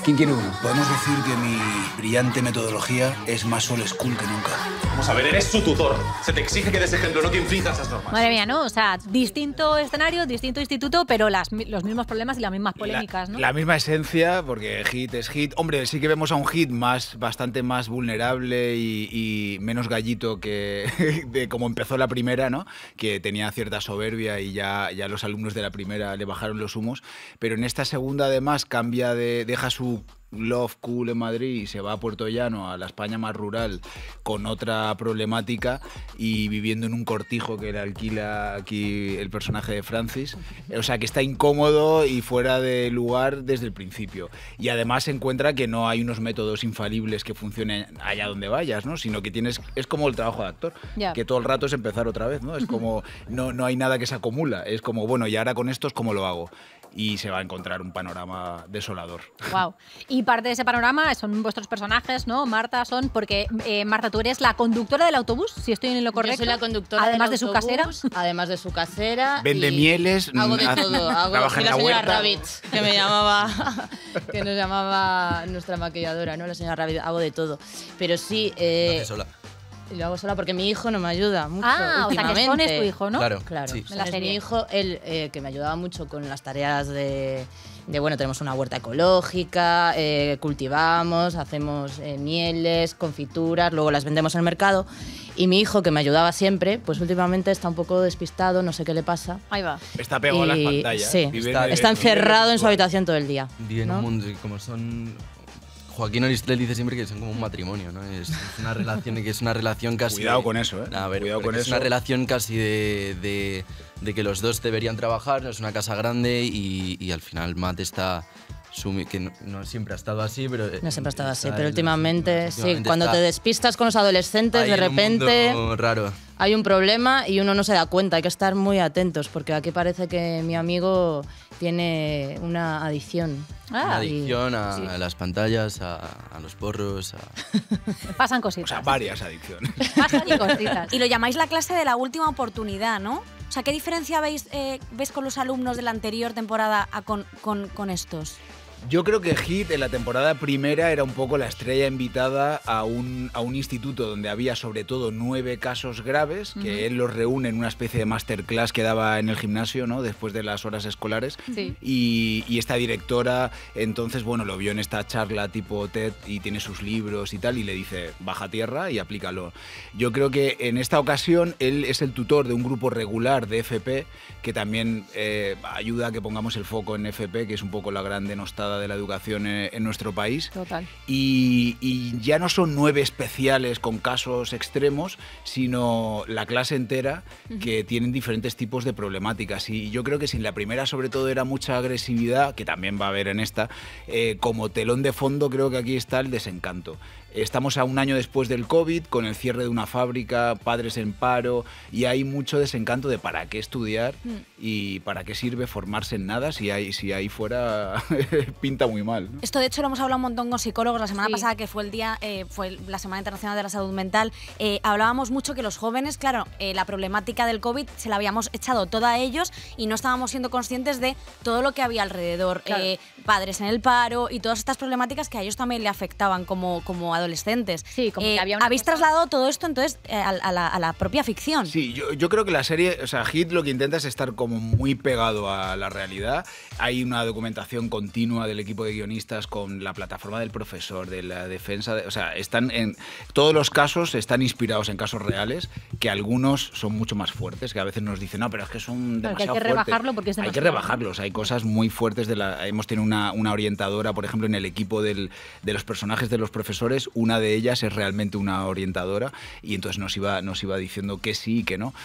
¿Quién quiere uno? Podemos decir que mi brillante metodología es más old school que nunca. Vamos a ver, eres su tutor. Se te exige que des ejemplo, no que infrinjas esas normas. Madre mía, ¿no? O sea, distinto escenario, distinto instituto, pero las, los mismos problemas y las mismas polémicas, ¿no? La, la misma esencia, porque Hit es Hit. Hombre, sí que vemos a un Hit más, bastante más vulnerable y, y menos gallito que de como empezó la primera, ¿no? Que tenía cierta soberbia y ya, ya los alumnos de la primera le bajaron los humos. Pero en esta segunda, además, cambia de... deja su love cool en Madrid y se va a Puerto Llano, a la España más rural, con otra problemática y viviendo en un cortijo que le alquila aquí el personaje de Francis. O sea, que está incómodo y fuera de lugar desde el principio. Y además se encuentra que no hay unos métodos infalibles que funcionen allá donde vayas, ¿no? Sino que tienes... es como el trabajo de actor, yeah. que todo el rato es empezar otra vez, ¿no? Es como... no, no hay nada que se acumula. Es como, bueno, y ahora con estos, ¿cómo lo hago? Y se va a encontrar un panorama desolador. Wow. Y parte de ese panorama son vuestros personajes, ¿no? Marta, son porque eh, Marta, tú eres la conductora del autobús, si estoy en lo correcto. Yo soy la conductora además del de autobús, su casera. Además de su casera. Vende mieles. Hago de todo. Hago, trabaja soy en la la señora huerta. Rabbit, que me llamaba, que nos llamaba nuestra maquilladora, ¿no? La señora Rabbit. Hago de todo. Pero sí. Eh, Lo hace sola. Y lo hago sola porque mi hijo no me ayuda mucho. Ah, o sea, que últimamente. Son es tu hijo, ¿no? Claro, Claro. sí. Son la es serie. mi hijo, él eh, que me ayudaba mucho con las tareas de, de bueno, tenemos una huerta ecológica, eh, cultivamos, hacemos eh, mieles, confituras, luego las vendemos en el mercado. Y mi hijo, que me ayudaba siempre, pues últimamente está un poco despistado, no sé qué le pasa. Ahí va. Está pegado a las Y- pantallas. Sí, Vive está, en- está encerrado en su virtual. habitación todo el día. Vive en ¿no? un mundo y como son... Joaquín Aristel dice siempre que son como un matrimonio, ¿no? Es, es una relación que es una relación casi... Cuidado de- con eso, ¿eh? A ver, Cuidado porque con es eso. una relación casi de, de, de que los dos deberían trabajar, es una casa grande y, y al final Matt está... sumi- que no, no siempre ha estado así, pero... No siempre ha estado así, está pero en- últimamente, sí, últimamente cuando está te despistas con los adolescentes, ahí de en un repente mundo raro. hay un problema y uno no se da cuenta, hay que estar muy atentos, porque aquí parece que mi amigo tiene una adicción. Una Ah, y- adicción a, sí. a las pantallas, a, a los porros, a... Pasan O cositas. sea, varias adicciones. Pasan y cositas. Y lo llamáis la clase de la última oportunidad, ¿no? O sea, ¿qué diferencia veis, eh, ves con los alumnos de la anterior temporada a con, con, con estos? Yo creo que Hit en la temporada primera era un poco la estrella invitada a un, a un instituto donde había sobre todo nueve casos graves, que Ujú. él los reúne en una especie de masterclass que daba en el gimnasio, ¿no? Después de las horas escolares. Sí. Y, y esta directora, entonces, bueno, lo vio en esta charla tipo TED y tiene sus libros y tal, y le dice, baja a tierra y aplícalo. Yo creo que en esta ocasión él es el tutor de un grupo regular de F P que también eh, ayuda a que pongamos el foco en F P, que es un poco la gran denostada de la educación en, en nuestro país. Total. Y, y ya no son nueve especiales con casos extremos, sino la clase entera que tienen diferentes tipos de problemáticas. Y yo creo que si en la primera sobre todo era mucha agresividad, que también va a haber en esta, eh, como telón de fondo creo que aquí está el desencanto. Estamos a un año después del COVID, con el cierre de una fábrica, padres en paro, y hay mucho desencanto de para qué estudiar Mm. y para qué sirve formarse en nada si ahí, si ahí fuera pinta muy mal, ¿no? Esto de hecho lo hemos hablado un montón con psicólogos la semana Sí. pasada, que fue el día, eh, fue la Semana Internacional de la Salud Mental. Eh, hablábamos mucho que los jóvenes, claro, eh, la problemática del COVID se la habíamos echado toda a ellos y no estábamos siendo conscientes de todo lo que había alrededor, Claro. eh, padres en el paro y todas estas problemáticas que a ellos también le afectaban como, como adolescentes. Sí, como Eh, que había una habéis cosa- trasladado todo esto entonces eh, a, a la, a la propia ficción. Sí, yo, yo creo que la serie, o sea, Hit lo que intenta es estar como muy pegado a la realidad. Hay una documentación continua del equipo de guionistas con la plataforma del profesor, de la defensa, de- o sea, están en todos los casos están inspirados en casos reales, que algunos son mucho más fuertes, que a veces nos dicen, no, pero es que son Claro, que hay demasiado que fuertes". rebajarlo porque es Hay que demasiado. rebajarlos, hay cosas muy fuertes de la... Hemos tenido una, una orientadora, por ejemplo, en el equipo del, de los personajes de los profesores, una de ellas es realmente una orientadora y entonces nos iba, nos iba diciendo que sí y que no.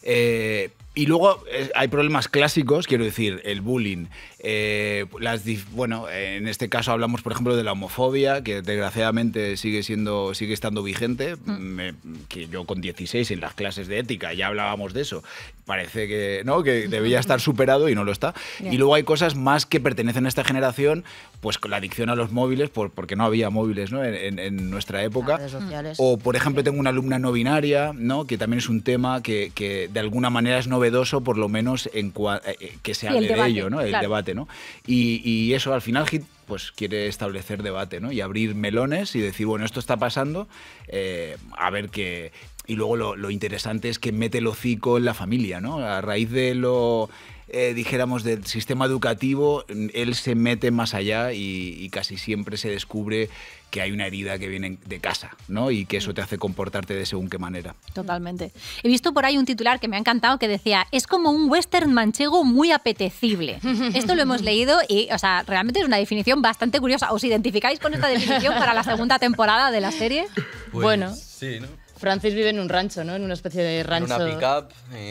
Eh, y luego eh, hay problemas clásicos, quiero decir, el bullying. Eh, las dif- bueno, eh, en este caso hablamos, por ejemplo, de la homofobia, que desgraciadamente sigue siendo, sigue estando vigente. Me- que yo con dieciséis en las clases de ética ya hablábamos de eso. Parece que no, que debía estar superado y no lo está. Bien. Y luego hay cosas más que pertenecen a esta generación, pues con la adicción a los móviles, por, porque no había móviles, ¿no? en, en- en nuestra época. Redes sociales. O, por ejemplo, tengo una alumna no binaria, ¿no? Que también es un tema que, que de alguna manera es novedoso, por lo menos en cua- eh, que se Sí, el hable de debate, ello, ¿no? El claro. debate, ¿no? Y, y eso, al final, Hit pues quiere establecer debate, ¿no? Y abrir melones y decir, bueno, esto está pasando, eh, a ver qué... Y luego lo, lo interesante es que mete el hocico en la familia, ¿no? A raíz de lo... Eh, dijéramos, del sistema educativo, él se mete más allá y, y casi siempre se descubre que hay una herida que viene de casa, ¿no? Y que eso te hace comportarte de según qué manera. Totalmente. He visto por ahí un titular que me ha encantado que decía, es como un western manchego muy apetecible. Esto lo hemos leído y, o sea, realmente es una definición bastante curiosa. ¿Os identificáis con esta definición para la segunda temporada de la serie? Pues, bueno. Sí, ¿no? Francis vive en un rancho, ¿no? En una especie de rancho. En una pick-up,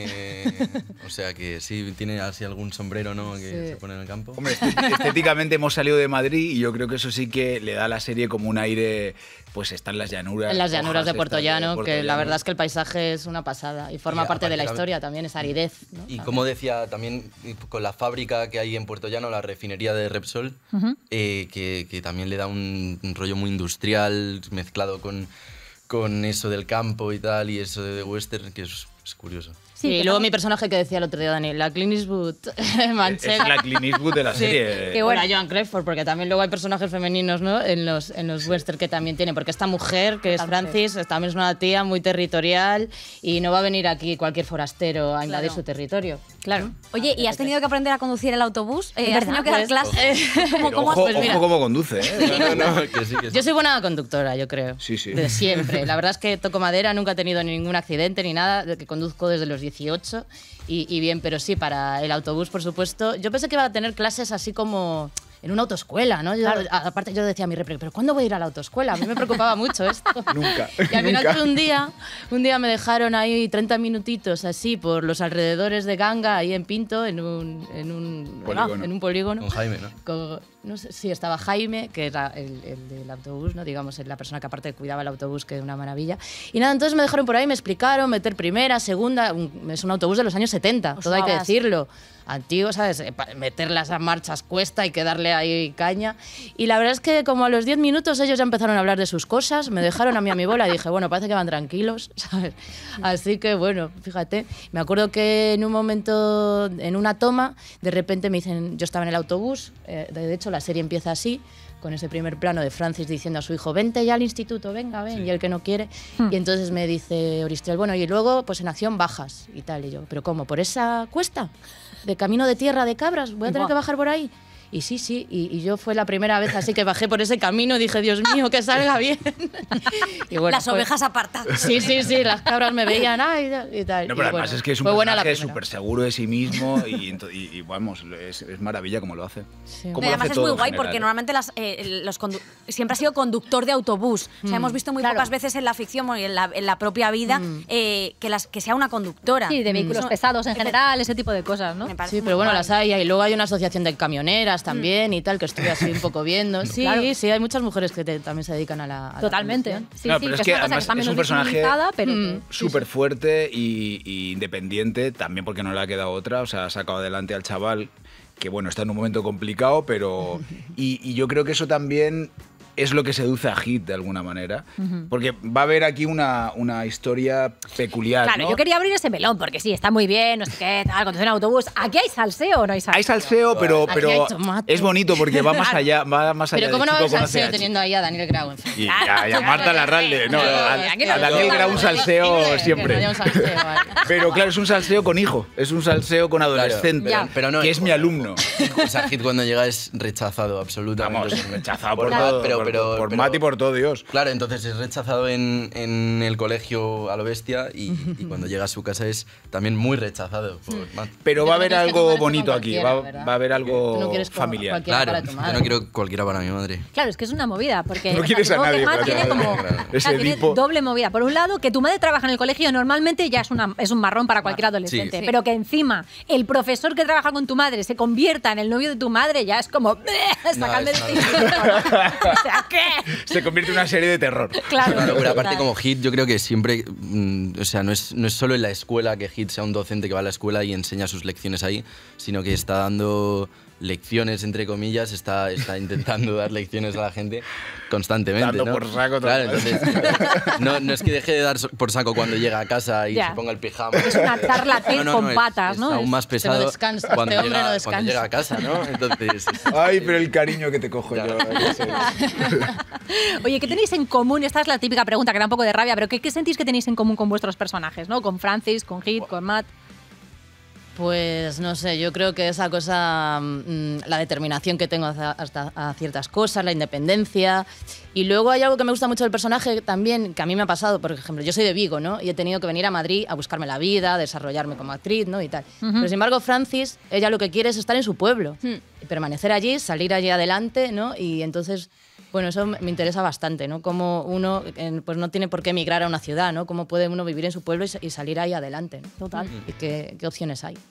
eh, o sea que sí, tiene así algún sombrero, ¿no? Que Sí. se pone en el campo. Hombre, estéticamente hemos salido de Madrid y yo creo que eso sí que le da a la serie como un aire, pues está en las llanuras. En las llanuras hojas de Puerto estas Llano, Puerto que la Llano. verdad es que el paisaje es una pasada y forma Y parte de la aparte historia también, esa aridez, ¿no? Y como decía también con la fábrica que hay en Puerto Llano, la refinería de Repsol, Ujú. eh, que, que también le da un, un rollo muy industrial mezclado con, con eso del campo y tal, y eso de western, que es, es curioso. Sí, y luego mi personaje que decía el otro día, Dani, la Clint Eastwood manchega. Es la Clint Eastwood de la serie. Qué buena, Joan Crawford, porque también luego hay personajes femeninos, ¿no? En los, en los western que también tiene, porque esta mujer, que es Francis, también es una tía muy territorial y no va a venir aquí cualquier forastero a invadir Claro. su territorio. Claro. Oye, ¿y has tenido que aprender a conducir el autobús? Eh, Es ¿Has tenido que dar verdad, clases? ¿Cómo, Pero cómo has- ojo, pues mira. ojo cómo conduce, ¿eh? No, no, no, que sí, que sí. Yo soy buena conductora, yo creo. Sí, sí. De siempre. La verdad es que toco madera, nunca he tenido ningún accidente ni nada, de que conduzco desde los dieciocho y, y bien, pero sí, para el autobús, por supuesto. Yo pensé que iba a tener clases así como en una autoescuela, ¿no? Yo, Claro. a- Aparte yo decía a mi repre, ¿pero cuándo voy a ir a la autoescuela? A mí me preocupaba mucho esto. Nunca. Y al final nunca. pues, un día, un día me dejaron ahí treinta minutitos así por los alrededores de Ganga, ahí en Pinto, en un, en un Polígono. en un polígono. Con Jaime, ¿no? Con- no sé, sí, estaba Jaime, que era el, el del autobús, ¿no? Digamos, la persona que aparte cuidaba el autobús, que es una maravilla. Y nada, entonces me dejaron por ahí, me explicaron, meter primera, segunda, un- es un autobús de los años setenta, todo hay que Ostras. decirlo. Antiguo, ¿sabes? Eh, pa- Meter las marchas cuesta, hay que darle ahí caña. Y la verdad es que como a los diez minutos ellos ya empezaron a hablar de sus cosas, me dejaron a mí a mi bola y dije, bueno, parece que van tranquilos, ¿sabes? Así que bueno, fíjate, me acuerdo que en un momento, en una toma, de repente me dicen, yo estaba en el autobús, eh, de hecho la serie empieza así, con ese primer plano de Francis diciendo a su hijo, vente ya al instituto, venga, ven, y el que no quiere. Y entonces me dice Oristrel, bueno, y luego pues en acción bajas y tal. Y yo, ¿pero cómo? ¿Por esa cuesta? ¿De camino de tierra de cabras? ¿Voy a tener Buah. que bajar por ahí? Y sí, sí, y, y yo fue la primera vez así que bajé por ese camino, dije, Dios mío, que salga bien. Y bueno, Las fue- ovejas apartadas. Sí, sí, sí, las cabras me veían, ay, y tal. No, Y pero bueno, además es que es un fue buena la personaje primera. súper seguro de sí mismo y, ento- y- y, vamos, es, es maravilla como lo hace. Sí. Cómo Y lo además hace es todo muy en guay general, porque ¿eh? normalmente las, eh, los condu- siempre ha sido conductor de autobús. O sea, hemos visto muy claro. pocas veces en la ficción y en la, en la propia vida eh, que, las, que sea una conductora. Sí, de vehículos Eso- pesados en general, ese tipo de cosas, ¿no? Me parece Sí, muy pero bueno, guay. las hay. Y luego hay una asociación de camioneras también y tal, que estuve así un poco viendo. Sí, Claro. sí, hay muchas mujeres que te- también se dedican a la. a la Totalmente. conducción. Sí, No, sí, pero que es que es una cosa que además está es menos un personaje visibilizada, pero Mm. que- súper fuerte y, y independiente, también porque no le ha quedado otra, o sea, ha sacado adelante al chaval, que bueno, está en un momento complicado, pero... Y, y yo creo que eso también es lo que seduce a Hit de alguna manera, porque va a haber aquí una, una historia peculiar, Claro, ¿no? yo quería abrir ese melón, porque sí, está muy bien, no sé qué, tal, conducir en autobús. ¿Aquí hay salseo o no hay salseo? Hay salseo, pero, Aquí pero hay tomate. es bonito porque va más allá, va más allá Pero ¿cómo de no chico va a conoce salseo a chico. teniendo ahí a Daniel Grau? En fin. Y a, y a Marta Larralde, no, a, Aquí no a Daniel hay Grau un salseo Que no siempre. haya un salseo, vale. Pero claro, es un salseo con hijo, es un salseo con adolescente, Ya. Pero no, que es mi alumno. O sea, Hit cuando llega es rechazado absolutamente. Vamos, rechazado por, Por todo, Matt, pero- por, pero- por pero- Matt y por todo Dios. Claro, entonces es rechazado en, en el colegio a lo bestia y, y cuando llega a su casa es también muy rechazado por Matt. Pero Yo va a creo haber que es que tú algo eres como bonito aquí, cualquiera, va, ¿verdad? va a haber Tú algo no quieres como familiar. cualquiera Claro, para tu yo madre. no quiero cualquiera para mi madre. Claro, es que es una movida, porque No o sea, quieres a supongo que nadie Matt para tiene tu como madre, claro. o sea, Ese tiene Edipo. doble movida. Por un lado, que tu madre trabaja en el colegio normalmente ya es, una, es un marrón para cualquier adolescente, Sí. pero que encima el profesor que trabaja con tu madre se convierta en el novio de tu madre ya es como sacadme es de una ti. O sea, ¿qué? Se convierte en una serie de terror. Claro. Claro, pero aparte Total. como Hit yo creo que siempre, mm, o sea, no es, no es solo en la escuela que Hit sea un docente que va a la escuela y enseña sus lecciones ahí, sino que está dando lecciones, entre comillas, está, está intentando dar lecciones a la gente constantemente. Dando ¿no? por saco todo. Claro, entonces, no, no es que deje de dar por saco cuando llega a casa y Ya. se ponga el pijama. Es una charla TED No, no, con no, es- patas, es ¿no? aún Es- más Este no pesado descansa, cuando, este hombre llega, no cuando descansa. llega a casa, ¿no? Entonces, Ay, pero el cariño que te cojo yo. Oye, ¿qué tenéis en común? Esta es la típica pregunta que da un poco de rabia, pero ¿qué, qué sentís que tenéis en común con vuestros personajes, ¿no? Con Francis, con Heath, con Matt. Pues no sé, yo creo que esa cosa, mmm, la determinación que tengo hacia, hasta a ciertas cosas, la independencia. Y luego hay algo que me gusta mucho del personaje también, que a mí me ha pasado, por ejemplo, yo soy de Vigo, ¿no? Y he tenido que venir a Madrid a buscarme la vida, a desarrollarme como actriz, ¿no? Y tal. Ujú. Pero sin embargo, Francis, ella lo que quiere es estar en su pueblo, y permanecer allí, salir allí adelante, ¿no? Y entonces, bueno, eso me interesa bastante, ¿no? Cómo uno eh, pues no tiene por qué emigrar a una ciudad, ¿no? Cómo puede uno vivir en su pueblo y, y salir ahí adelante, ¿no? Total. ¿Y qué, qué opciones hay?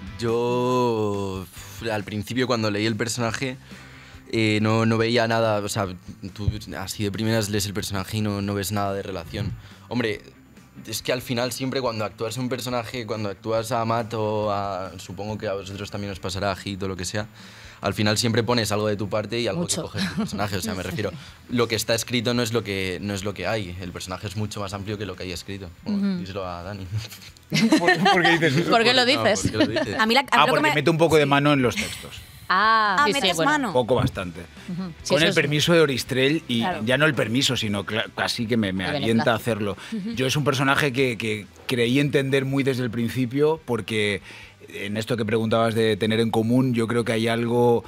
yo al principio cuando leí el personaje eh, no, no veía nada, o sea, tú así de primeras lees el personaje y no, no ves nada de relación. Hombre, es que al final siempre cuando actúas un personaje, cuando actúas a Matt o a, supongo que a vosotros también os pasará a Hit o lo que sea, al final siempre pones algo de tu parte y algo Mucho. que coges del personaje. O sea, me refiero, lo que está escrito no es lo que, no es lo que hay. El personaje es mucho más amplio que lo que hay escrito. Bueno, Ujú. díselo a Dani. ¿Por, por qué dices eso? ¿Por qué lo No, dices? ¿por qué lo dices? A mí la, Ah, creo que porque me- mete un poco de mano en los textos. Ah, Ah, sí, sí, metes bueno. mano. Poco bastante. Ujú. Sí, Con eso el es- permiso de Oristrell y Claro. ya no el permiso, sino cla- casi que me, me De alienta a beneplácito. hacerlo. Yo es un personaje que, que creí entender muy desde el principio porque en esto que preguntabas de tener en común, yo creo que hay algo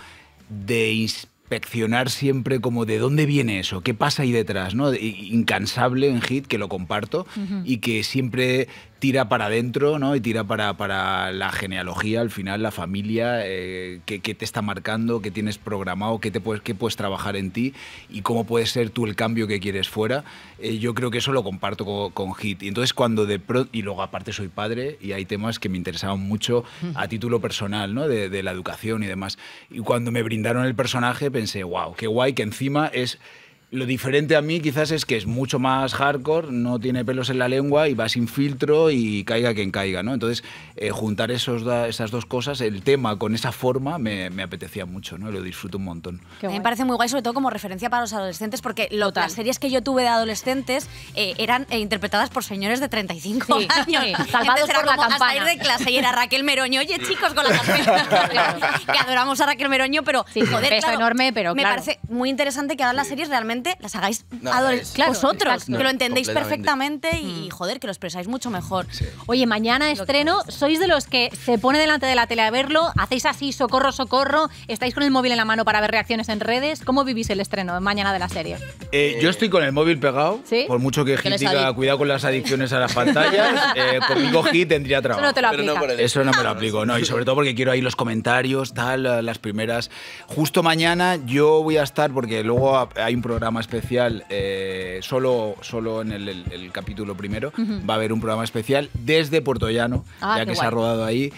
de inspeccionar siempre como de dónde viene eso, qué pasa ahí detrás, ¿no? I- Incansable en Hit, que lo comparto, Ujú. y que siempre tira para adentro, ¿no? Y tira para, para la genealogía, al final, la familia, eh, qué, qué te está marcando, qué tienes programado, qué, te puedes, qué puedes trabajar en ti y cómo puedes ser tú el cambio que quieres fuera. Eh, yo creo que eso lo comparto con, con Hit. Y entonces cuando de pro- y luego aparte soy padre y hay temas que me interesaban mucho a título personal, ¿no? De, de la educación y demás. Y cuando me brindaron el personaje pensé, wow, qué guay, que encima es... Lo diferente a mí quizás es que es mucho más hardcore, no tiene pelos en la lengua y va sin filtro y caiga quien caiga, ¿no? Entonces, eh, juntar esos da- esas dos cosas, el tema con esa forma, me, me apetecía mucho, ¿no? Lo disfruto un montón. A mí me parece muy guay, sobre todo como referencia para los adolescentes, porque lo- las series que yo tuve de adolescentes eh, eran eh, interpretadas por señores de treinta y cinco Sí, años. sí, salvados Entonces era por la como hasta campana. ir de clase y era Raquel Meroño. Oye, chicos, con la campana. Que adoramos a Raquel Meroño, pero Sí, joder, peso claro, enorme, pero me claro. parece muy interesante que ahora las series realmente las hagáis No, adole- es- Claro, vosotros, exacto. que lo entendéis Completamente. perfectamente y, y, joder, que lo expresáis mucho mejor. Oye, mañana estreno. ¿Sois de los que se pone delante de la tele a verlo? ¿Hacéis así, socorro, socorro? ¿Estáis con el móvil en la mano para ver reacciones en redes? ¿Cómo vivís el estreno mañana de la serie? Eh, yo estoy con el móvil pegado, ¿Sí? por mucho que Que Hit eres diga adicto. cuidado con las adicciones a las pantallas, eh, conmigo Hit tendría trabajo. no te lo Pero no aplica. por el Eso no me lo aplico, no, y sobre todo porque quiero ahí los comentarios, tal, las primeras. Justo mañana yo voy a estar, porque luego hay un programa especial, eh, solo, solo en el, el- el capítulo primero, Ujú. va a haber un programa especial desde Puerto Llano, Ah, ya qué que se ha guay. rodado ahí,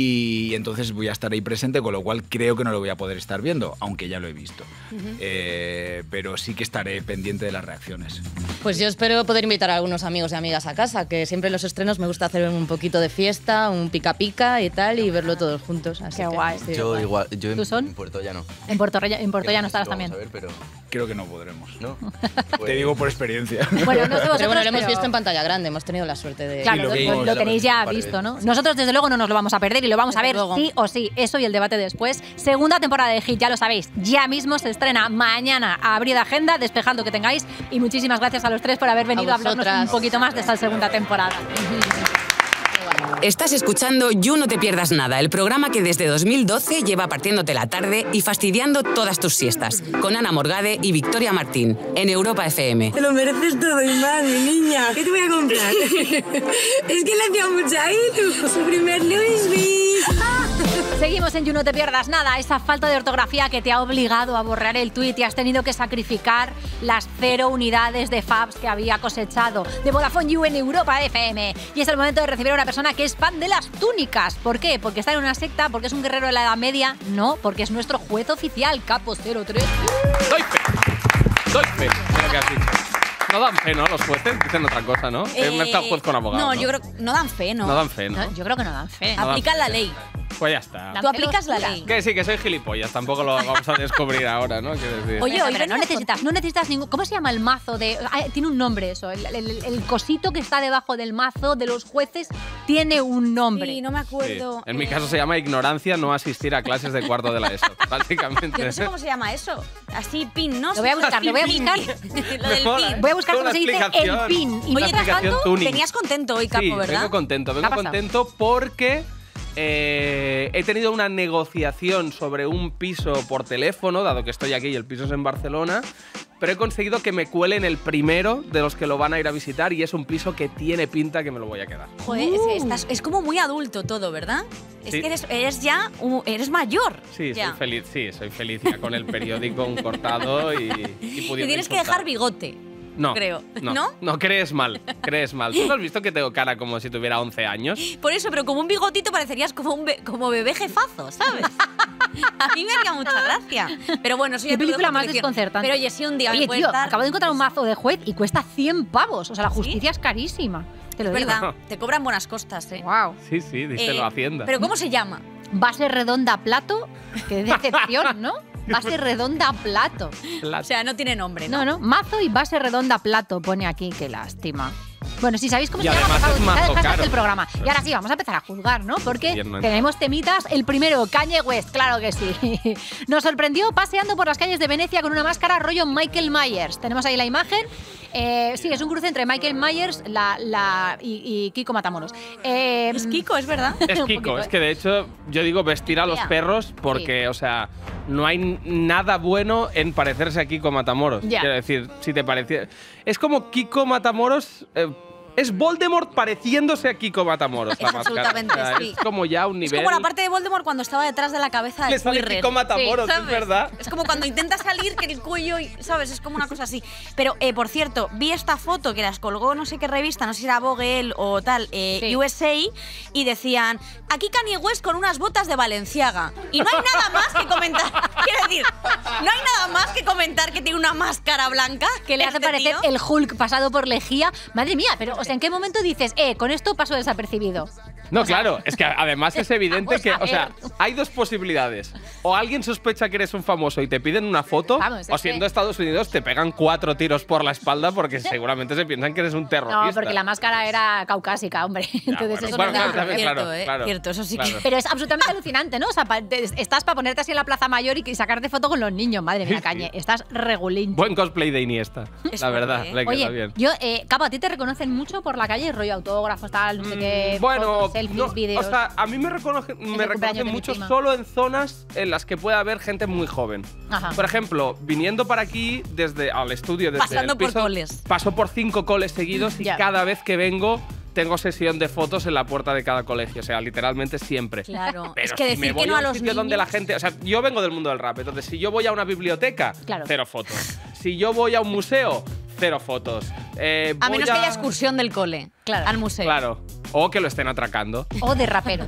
y entonces voy a estar ahí presente, con lo cual creo que no lo voy a poder estar viendo, aunque ya lo he visto. Eh, pero sí que estaré pendiente de las reacciones. Pues yo espero poder invitar a algunos amigos y amigas a casa, que siempre en los estrenos me gusta hacer un poquito de fiesta, un pica pica y tal, y verlo todos juntos. Así Qué que, guay. sí, Yo guay. igual, yo en, ¿Tú son? en Puerto Llano. En Puerto, Rey- en Puerto Llano estarás Lo vamos también. a ver, pero Creo que no podremos. ¿no? Te digo por experiencia. Bueno, no sé vosotros, pero bueno, lo hemos pero- visto en pantalla grande, hemos tenido la suerte de... Claro, lo, lo- lo tenéis ya visto, ¿no? Nosotros, desde luego, no nos lo vamos a perder y lo vamos a ver sí o sí. Eso y el debate después. Segunda temporada de Hit, ya lo sabéis. Ya mismo se estrena mañana. Abrid agenda, despejando que tengáis. Y muchísimas gracias a los tres por haber venido a, hablarnos vosotras. un poquito más de esta segunda temporada. Estás escuchando You No Te Pierdas Nada, el programa que desde dos mil doce lleva partiéndote la tarde y fastidiando todas tus siestas, con Ana Morgade y Victoria Martín, en Europa F M. Te lo mereces todo y más, mi niña. ¿Qué te voy a comprar? Es que le hacía mucha ilu. Su primer Louis V. Seguimos en You No Te Pierdas Nada. Esa falta de ortografía que te ha obligado a borrar el tuit y has tenido que sacrificar las cero unidades de Fabs que había cosechado de Vodafone You en Europa F M. Y es el momento de recibir a una persona que es fan de las túnicas. ¿Por qué? ¿Porque está en una secta? ¿Porque es un guerrero de la Edad Media? No, porque es nuestro juez oficial, Capo cero tres. Doy fe. Doy fe de lo que has dicho. No dan fe, ¿no? Los jueces dicen otra cosa, ¿no? Eh, Eh, Mezcla juez con abogado. No, ¿no? yo creo que no dan fe, ¿no? No dan fe, ¿no? Yo creo que no dan fe. No dan Aplican fe. la ley. Pues ya está. Tú aplicas la ley. Que sí, que soy gilipollas, tampoco lo vamos a descubrir ahora, ¿no? Quiero decir. Oye, oye, no necesitas, no necesitas ningún... ¿Cómo se llama el mazo de...? Ah, tiene un nombre eso, el, el- el cosito que está debajo del mazo de los jueces tiene un nombre. Sí, no me acuerdo. Sí. En mi caso se llama ignorancia no asistir a clases de cuarto de la ESO, básicamente. Yo no sé cómo se llama eso. Así, pin, ¿no? Lo voy a buscar, lo voy a buscar. Lo del mola, pin. ¿eh? Voy a buscar Una cómo se dice el explicación. pin. Y Una Oye, aplicación Trajando, tuning. venías contento hoy, Capo, Sí, ¿verdad? vengo contento, ¿Qué vengo ha pasado? contento porque eh, he tenido una negociación sobre un piso por teléfono, dado que estoy aquí y el piso es en Barcelona, pero he conseguido que me cuelen el primero de los que lo van a ir a visitar y es un piso que tiene pinta que me lo voy a quedar. Joder, es, que estás- es como muy adulto todo, ¿verdad? Es Sí. que eres, eres ya, un- eres mayor. Sí, ya. soy feliz, sí, soy feliz ya con el periódico un cortado y, y Te pudiendo tienes que insultar. dejar bigote. No, creo. no, ¿No? no, crees mal, crees mal. ¿Tú no has visto que tengo cara como si tuviera once años? Por eso, pero como un bigotito parecerías como un be- como bebé jefazo, ¿sabes? A mí me haría mucha gracia. Pero bueno, soy Qué película más desconcertante. Pero oye, si un día Oye, me puedes tío, dar... acabo de encontrar un mazo de juez y cuesta cien pavos. O sea, la justicia es carísima. Te lo Es digo. verdad, te cobran buenas costas, ¿eh? Wow. Sí, sí, díselo Eh, a Hacienda. ¿Pero cómo se llama? Base redonda plato. Qué decepción, ¿no? Base redonda plato. O sea, no tiene nombre, ¿no? No, no. Mazo y base redonda plato pone aquí. Qué lástima. Bueno, si sabéis cómo Y se llama, además por es favor, mazo descansad caro. el programa. Y ahora sí, vamos a empezar a juzgar, ¿no? Porque Bien, man. tenemos temitas. El primero, Kanye West, claro que sí. Nos sorprendió paseando por las calles de Venecia con una máscara rollo Michael Myers. Tenemos ahí la imagen. Eh, sí, es un cruce entre Michael Myers la, la, y, y Kiko Matamoros. Eh, Es Kiko, es verdad. Es un Kiko, poquito, es ¿eh? que de hecho yo digo vestir a los Ya. perros porque, o sea, no hay n- nada bueno en parecerse a Kiko Matamoros. Ya. Quiero decir, si te parecía. Es como Kiko Matamoros. eh, es Voldemort pareciéndose a Kiko Matamoros. Es la máscara. absolutamente, O sea, sí. Es como ya un Es nivel. como la parte de Voldemort cuando estaba detrás de la cabeza de Le sale Squirrel. Kiko Matamoros, Sí, es ¿sabes? verdad. Es como cuando intenta salir que el cuello, y, ¿sabes? Es como una cosa así. Pero, eh, por cierto, vi esta foto que las colgó no sé qué revista, no sé si era Vogue Elle o tal, eh, Sí. U S A, y decían, aquí Kanye West con unas botas de Balenciaga. Y no hay nada más que comentar. Quiero decir, no hay nada más que comentar que tiene una máscara blanca. Que le hace este parecer tío. el Hulk pasado por lejía. Madre mía, pero o sea, ¿en qué momento dices, eh, con esto paso desapercibido? No, claro, es que además es evidente Vamos que, a o sea, ver. hay dos posibilidades. O alguien sospecha que eres un famoso y te piden una foto, Vamos, es o siendo que- Estados Unidos te pegan cuatro tiros por la espalda porque seguramente se piensan que eres un terrorista. No, porque la máscara era caucásica, hombre. Entonces bueno, eso bueno, no da. claro, también, Cierto, claro, eh, claro, cierto, eso sí claro. que... Pero es absolutamente alucinante, ¿no? O sea, pa- te- estás para ponerte así en la Plaza Mayor y sacarte foto con los niños. Madre mía, Sí, Cañe, sí. estás regulín. Buen cosplay de Iniesta, Es la verdad, fuerte, ¿eh? le queda Oye, bien. yo, eh, Capo, a ti te reconocen mucho por la calle, rollo autógrafos, tal, no sé qué, Mm, Bueno, fotos, selfies, no, vídeos. o sea, a mí me, reconoce- me el cumpleaños reconocen de mi mucho prima. solo en zonas en las que puede haber gente muy joven. Ajá. Por ejemplo, viniendo para aquí desde al estudio, desde Pasando el por piso, coles. paso por cinco coles seguidos y Ya. cada vez que vengo tengo sesión de fotos en la puerta de cada colegio, o sea, literalmente siempre. Claro, Pero es que si decir me voy que no a a un los sitio donde la niños- gente, o sea, yo vengo del mundo del rap, entonces si yo voy a una biblioteca, Claro. cero fotos. Si yo voy a un museo, cero fotos. Eh, A voy menos que haya excursión del cole Claro. al museo. Claro. O que lo estén atracando. O de rapero.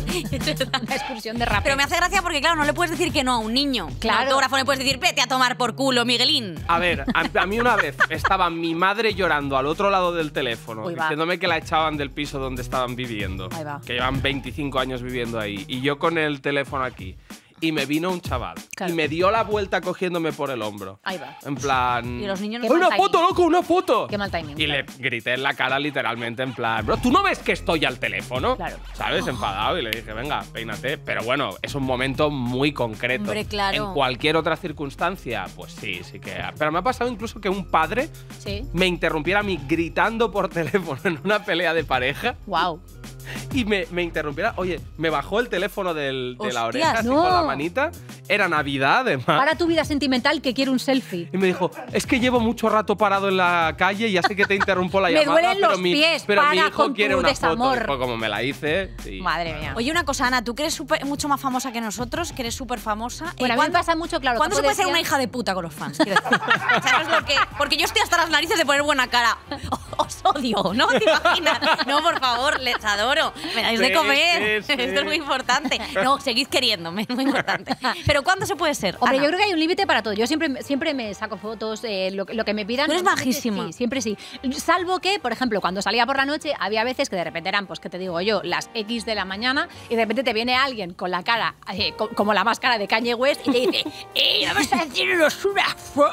Una excursión de rapero. Pero me hace gracia porque, claro, no le puedes decir que no a un niño. Claro. Un autógrafo le puedes decir, vete a tomar por culo, Miguelín. A ver, a, a mí una vez estaba mi madre llorando al otro lado del teléfono, Uy, va. diciéndome que la echaban del piso donde estaban viviendo. Ahí va. Que llevan veinticinco años viviendo ahí. Y yo con el teléfono aquí. Y me vino un chaval. Claro. Y me dio la vuelta cogiéndome por el hombro. Ahí va. En plan. Y los niños no Qué ¡Una mal foto, timing. loco! ¡Una foto! Qué mal timing. Y le grité en la cara literalmente en plan, bro, ¿tú no ves que estoy al teléfono? Claro. ¿Sabes? Enfadado. Y le dije, venga, peínate. Pero bueno, es un momento muy concreto. Hombre, claro. En cualquier otra circunstancia, pues sí, sí que... Pero me ha pasado incluso que un padre Sí. me interrumpiera a mí gritando por teléfono en una pelea de pareja Wow. y me, me interrumpiera. Oye, me bajó el teléfono del- de la Hostias, oreja así no. con la manita. Era Navidad, además. Para tu vida sentimental que quiere un selfie. Y me dijo, es que llevo mucho rato parado en la calle y ya sé que te interrumpo la Me llamada, duelen pero, los mi, pies, pero mi para hijo con quiere tu una desamor. foto. Y pues como me la hice, sí. Madre mía. Oye, una cosa, Ana, tú que eres súper- mucho más famosa que nosotros, que eres súper famosa. eh, Bueno, a mí me ¿cuándo- pasa mucho, claro. ¿Cuándo Capo se puede ser decía- una hija de puta con los fans? Quiero decir. ¿Sabes lo que? Porque yo estoy hasta las narices de poner buena cara. Os odio, ¿no? ¿Te imaginas? No, por favor, les adoro. Me dais de Sí, comer. sí, sí. Esto es muy importante. No, seguid queriéndome, es muy importante. Pero ¿cuándo se puede ser? Hombre, Ana? yo creo que hay un límite para todo. Yo siempre, siempre me saco fotos, eh, lo, lo que me pidan. Tú eres normalmente majísima. Sí, siempre sí. Salvo que, por ejemplo, cuando salía por la noche, había veces que de repente eran, pues, ¿qué te digo yo? Las X de la mañana y de repente te viene alguien con la cara, eh, co- como la máscara de Kanye West y te dice, ¡eh, vamos a hacernos una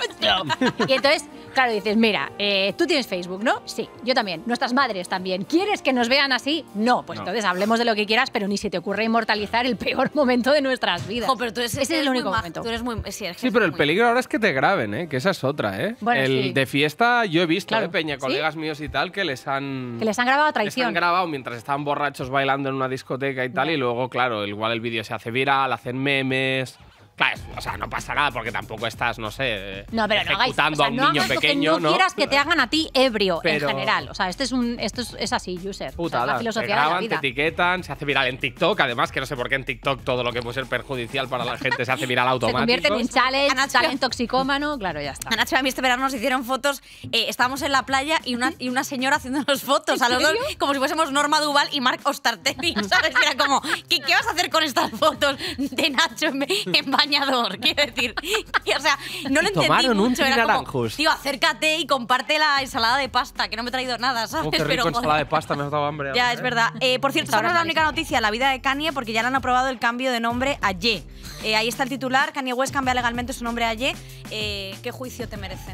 foto! Y entonces, claro, dices, mira, eh, tú tienes Facebook, ¿no? Sí, yo también. Nuestras madres también. ¿Quieres que nos vean así? No. Pues No. entonces hablemos de lo que quieras, pero ni se te ocurre inmortalizar el peor momento de nuestras vidas. Jo, pero tú eres, Ese es eres el muy único maj- momento. Tú eres muy... Sí, es que Sí, eres pero el muy- peligro ahora es que te graben, ¿eh? Que esa es otra, ¿eh? Bueno, el sí. de fiesta yo he visto, Claro. ¿eh? Peña, ¿Sí? colegas míos y tal, que les han... Que les han grabado a Les traición. han grabado mientras estaban borrachos bailando en una discoteca y tal, y luego, claro, igual el vídeo se hace viral, hacen memes. Claro, es- o sea, no pasa nada porque tampoco estás, no sé, eh, No, pero no hagáis, ejecutando o sea, a un no niño hagas pequeño, lo que no, ¿no? quieras que te hagan a ti ebrio Pero- en general. O sea, este es un, esto es, es así, user. O sea, Putada, es la te filosofía de graban, la te vida. etiquetan, se hace viral en TikTok, además que no sé por qué en TikTok todo lo que puede ser perjudicial para la gente se hace viral Se automático. convierte en challenge, Nacho- challenge toxicómano, claro, ya está. A Nacho y a mí este verano nos hicieron fotos. Eh, estábamos en la playa y una, y una señora haciéndonos fotos ¿En a los dos, serio? como si fuésemos Norma Duval y Marc Ostartelli, ¿sabes? Y era como, ¿qué, ¿qué vas a hacer con estas fotos de Nacho en, en bañador? Quiero decir, que, o sea, no lo entendí tomaron un mucho. Era como, Trinaranjus. tío, acércate y comparte la ensalada de pasta, que no me he traído nada, ¿sabes? Oh, qué rico, Pero, joder. ensalada de pasta, me has dado hambre. Ya, ahora, es ¿eh? verdad. Eh, por cierto, esta Ahora no es la es única noticia en la vida de Kanye porque ya le han aprobado el cambio de nombre a Ye. Eh, ahí está el titular. Kanye West cambia legalmente su nombre a Ye. Eh, ¿Qué juicio te merece?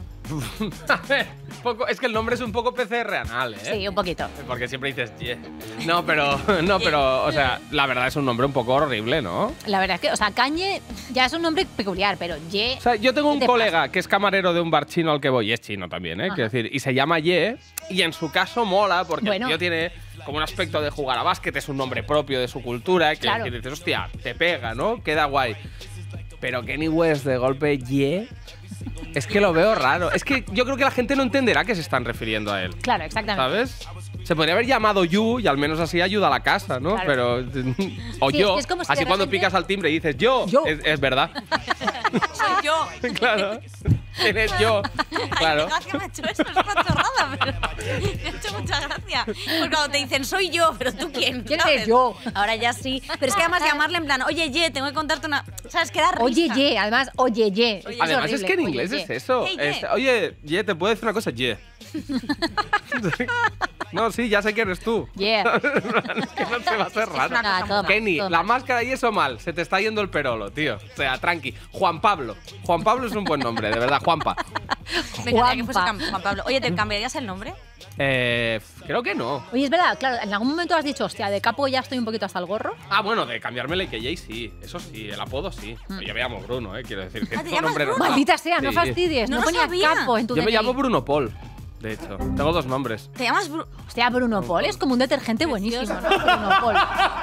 A ver, poco, es que el nombre es un poco P C R anal, ¿eh? Sí, un poquito. Porque siempre dices yeah. No, pero, no, pero, o sea, la verdad es un nombre un poco horrible, ¿no? La verdad es que, o sea, Kanye ya es un nombre peculiar, pero Ye. O sea, yo tengo un ¿Qué te colega que es camarero de un bar chino al que voy, y es chino también, ¿eh? Ajá. Quiero decir, y se llama Ye, y en su caso mola, porque Bueno. el tío tiene como un aspecto de jugar a básquet, es un nombre propio de su cultura, que Claro. dices, hostia, te pega, ¿no? Queda guay. Pero Kanye West de golpe Ye, es que lo veo raro. Es que yo creo que la gente no entenderá que se están refiriendo a él. Claro, exactamente. ¿Sabes? Se podría haber llamado You y al menos así ayuda a la casa, ¿no? Claro. Pero. O Sí, yo. es como si así de cuando repente- picas al timbre y dices yo. Yo. Es, es verdad. Soy yo. Claro. Eres yo. Claro. Ay, qué gracia me ha hecho eso, es una chorrada, pero me ha hecho mucha gracia. Porque cuando te dicen, soy yo, pero tú quién, ¿Quién ¿sabes? eres yo? Ahora ya sí. Pero es que además llamarle en plan, oye, Ye, tengo que contarte una... ¿Sabes? Que da risa. Oye, Ye, además, oye, Ye. Oye, Además, horrible. es que en Oye, inglés Ye. es eso. Hey, Ye. Es, oye, Ye, ¿te puedo decir una cosa? Ye. No, sí, ya sé que eres tú. Yeah. Es que no se va a hacer raro. Nada, todo mal, Kenny, todo la mal. máscara y eso mal. Se te está yendo el perolo, tío. O sea, tranqui. Juan Pablo. Juan Pablo es un buen nombre, de verdad. Juanpa. Me encantaría que fuese Juanpa. Cam- Juan Pablo. Oye, ¿te cambiarías el nombre? Eh, creo que no. Oye, es verdad, claro, en algún momento has dicho, hostia, de capo ya estoy un poquito hasta el gorro. Ah, bueno, de cambiarme el A K J sí. Eso sí, el apodo sí. Mm. Yo me llamo Bruno, eh. Quiero decir que Ah, ¿te es un llamas nombre Bruno? normal. Maldita sea, no Sí. fastidies, No no, lo ponía sabía. capo en tu Yo me D N I. llamo Bruno Paul, de hecho. Tengo dos nombres. ¿Te llamas Bru- Hostia, Bruno Paul es como un detergente buenísimo, ¿no? Bruno Paul.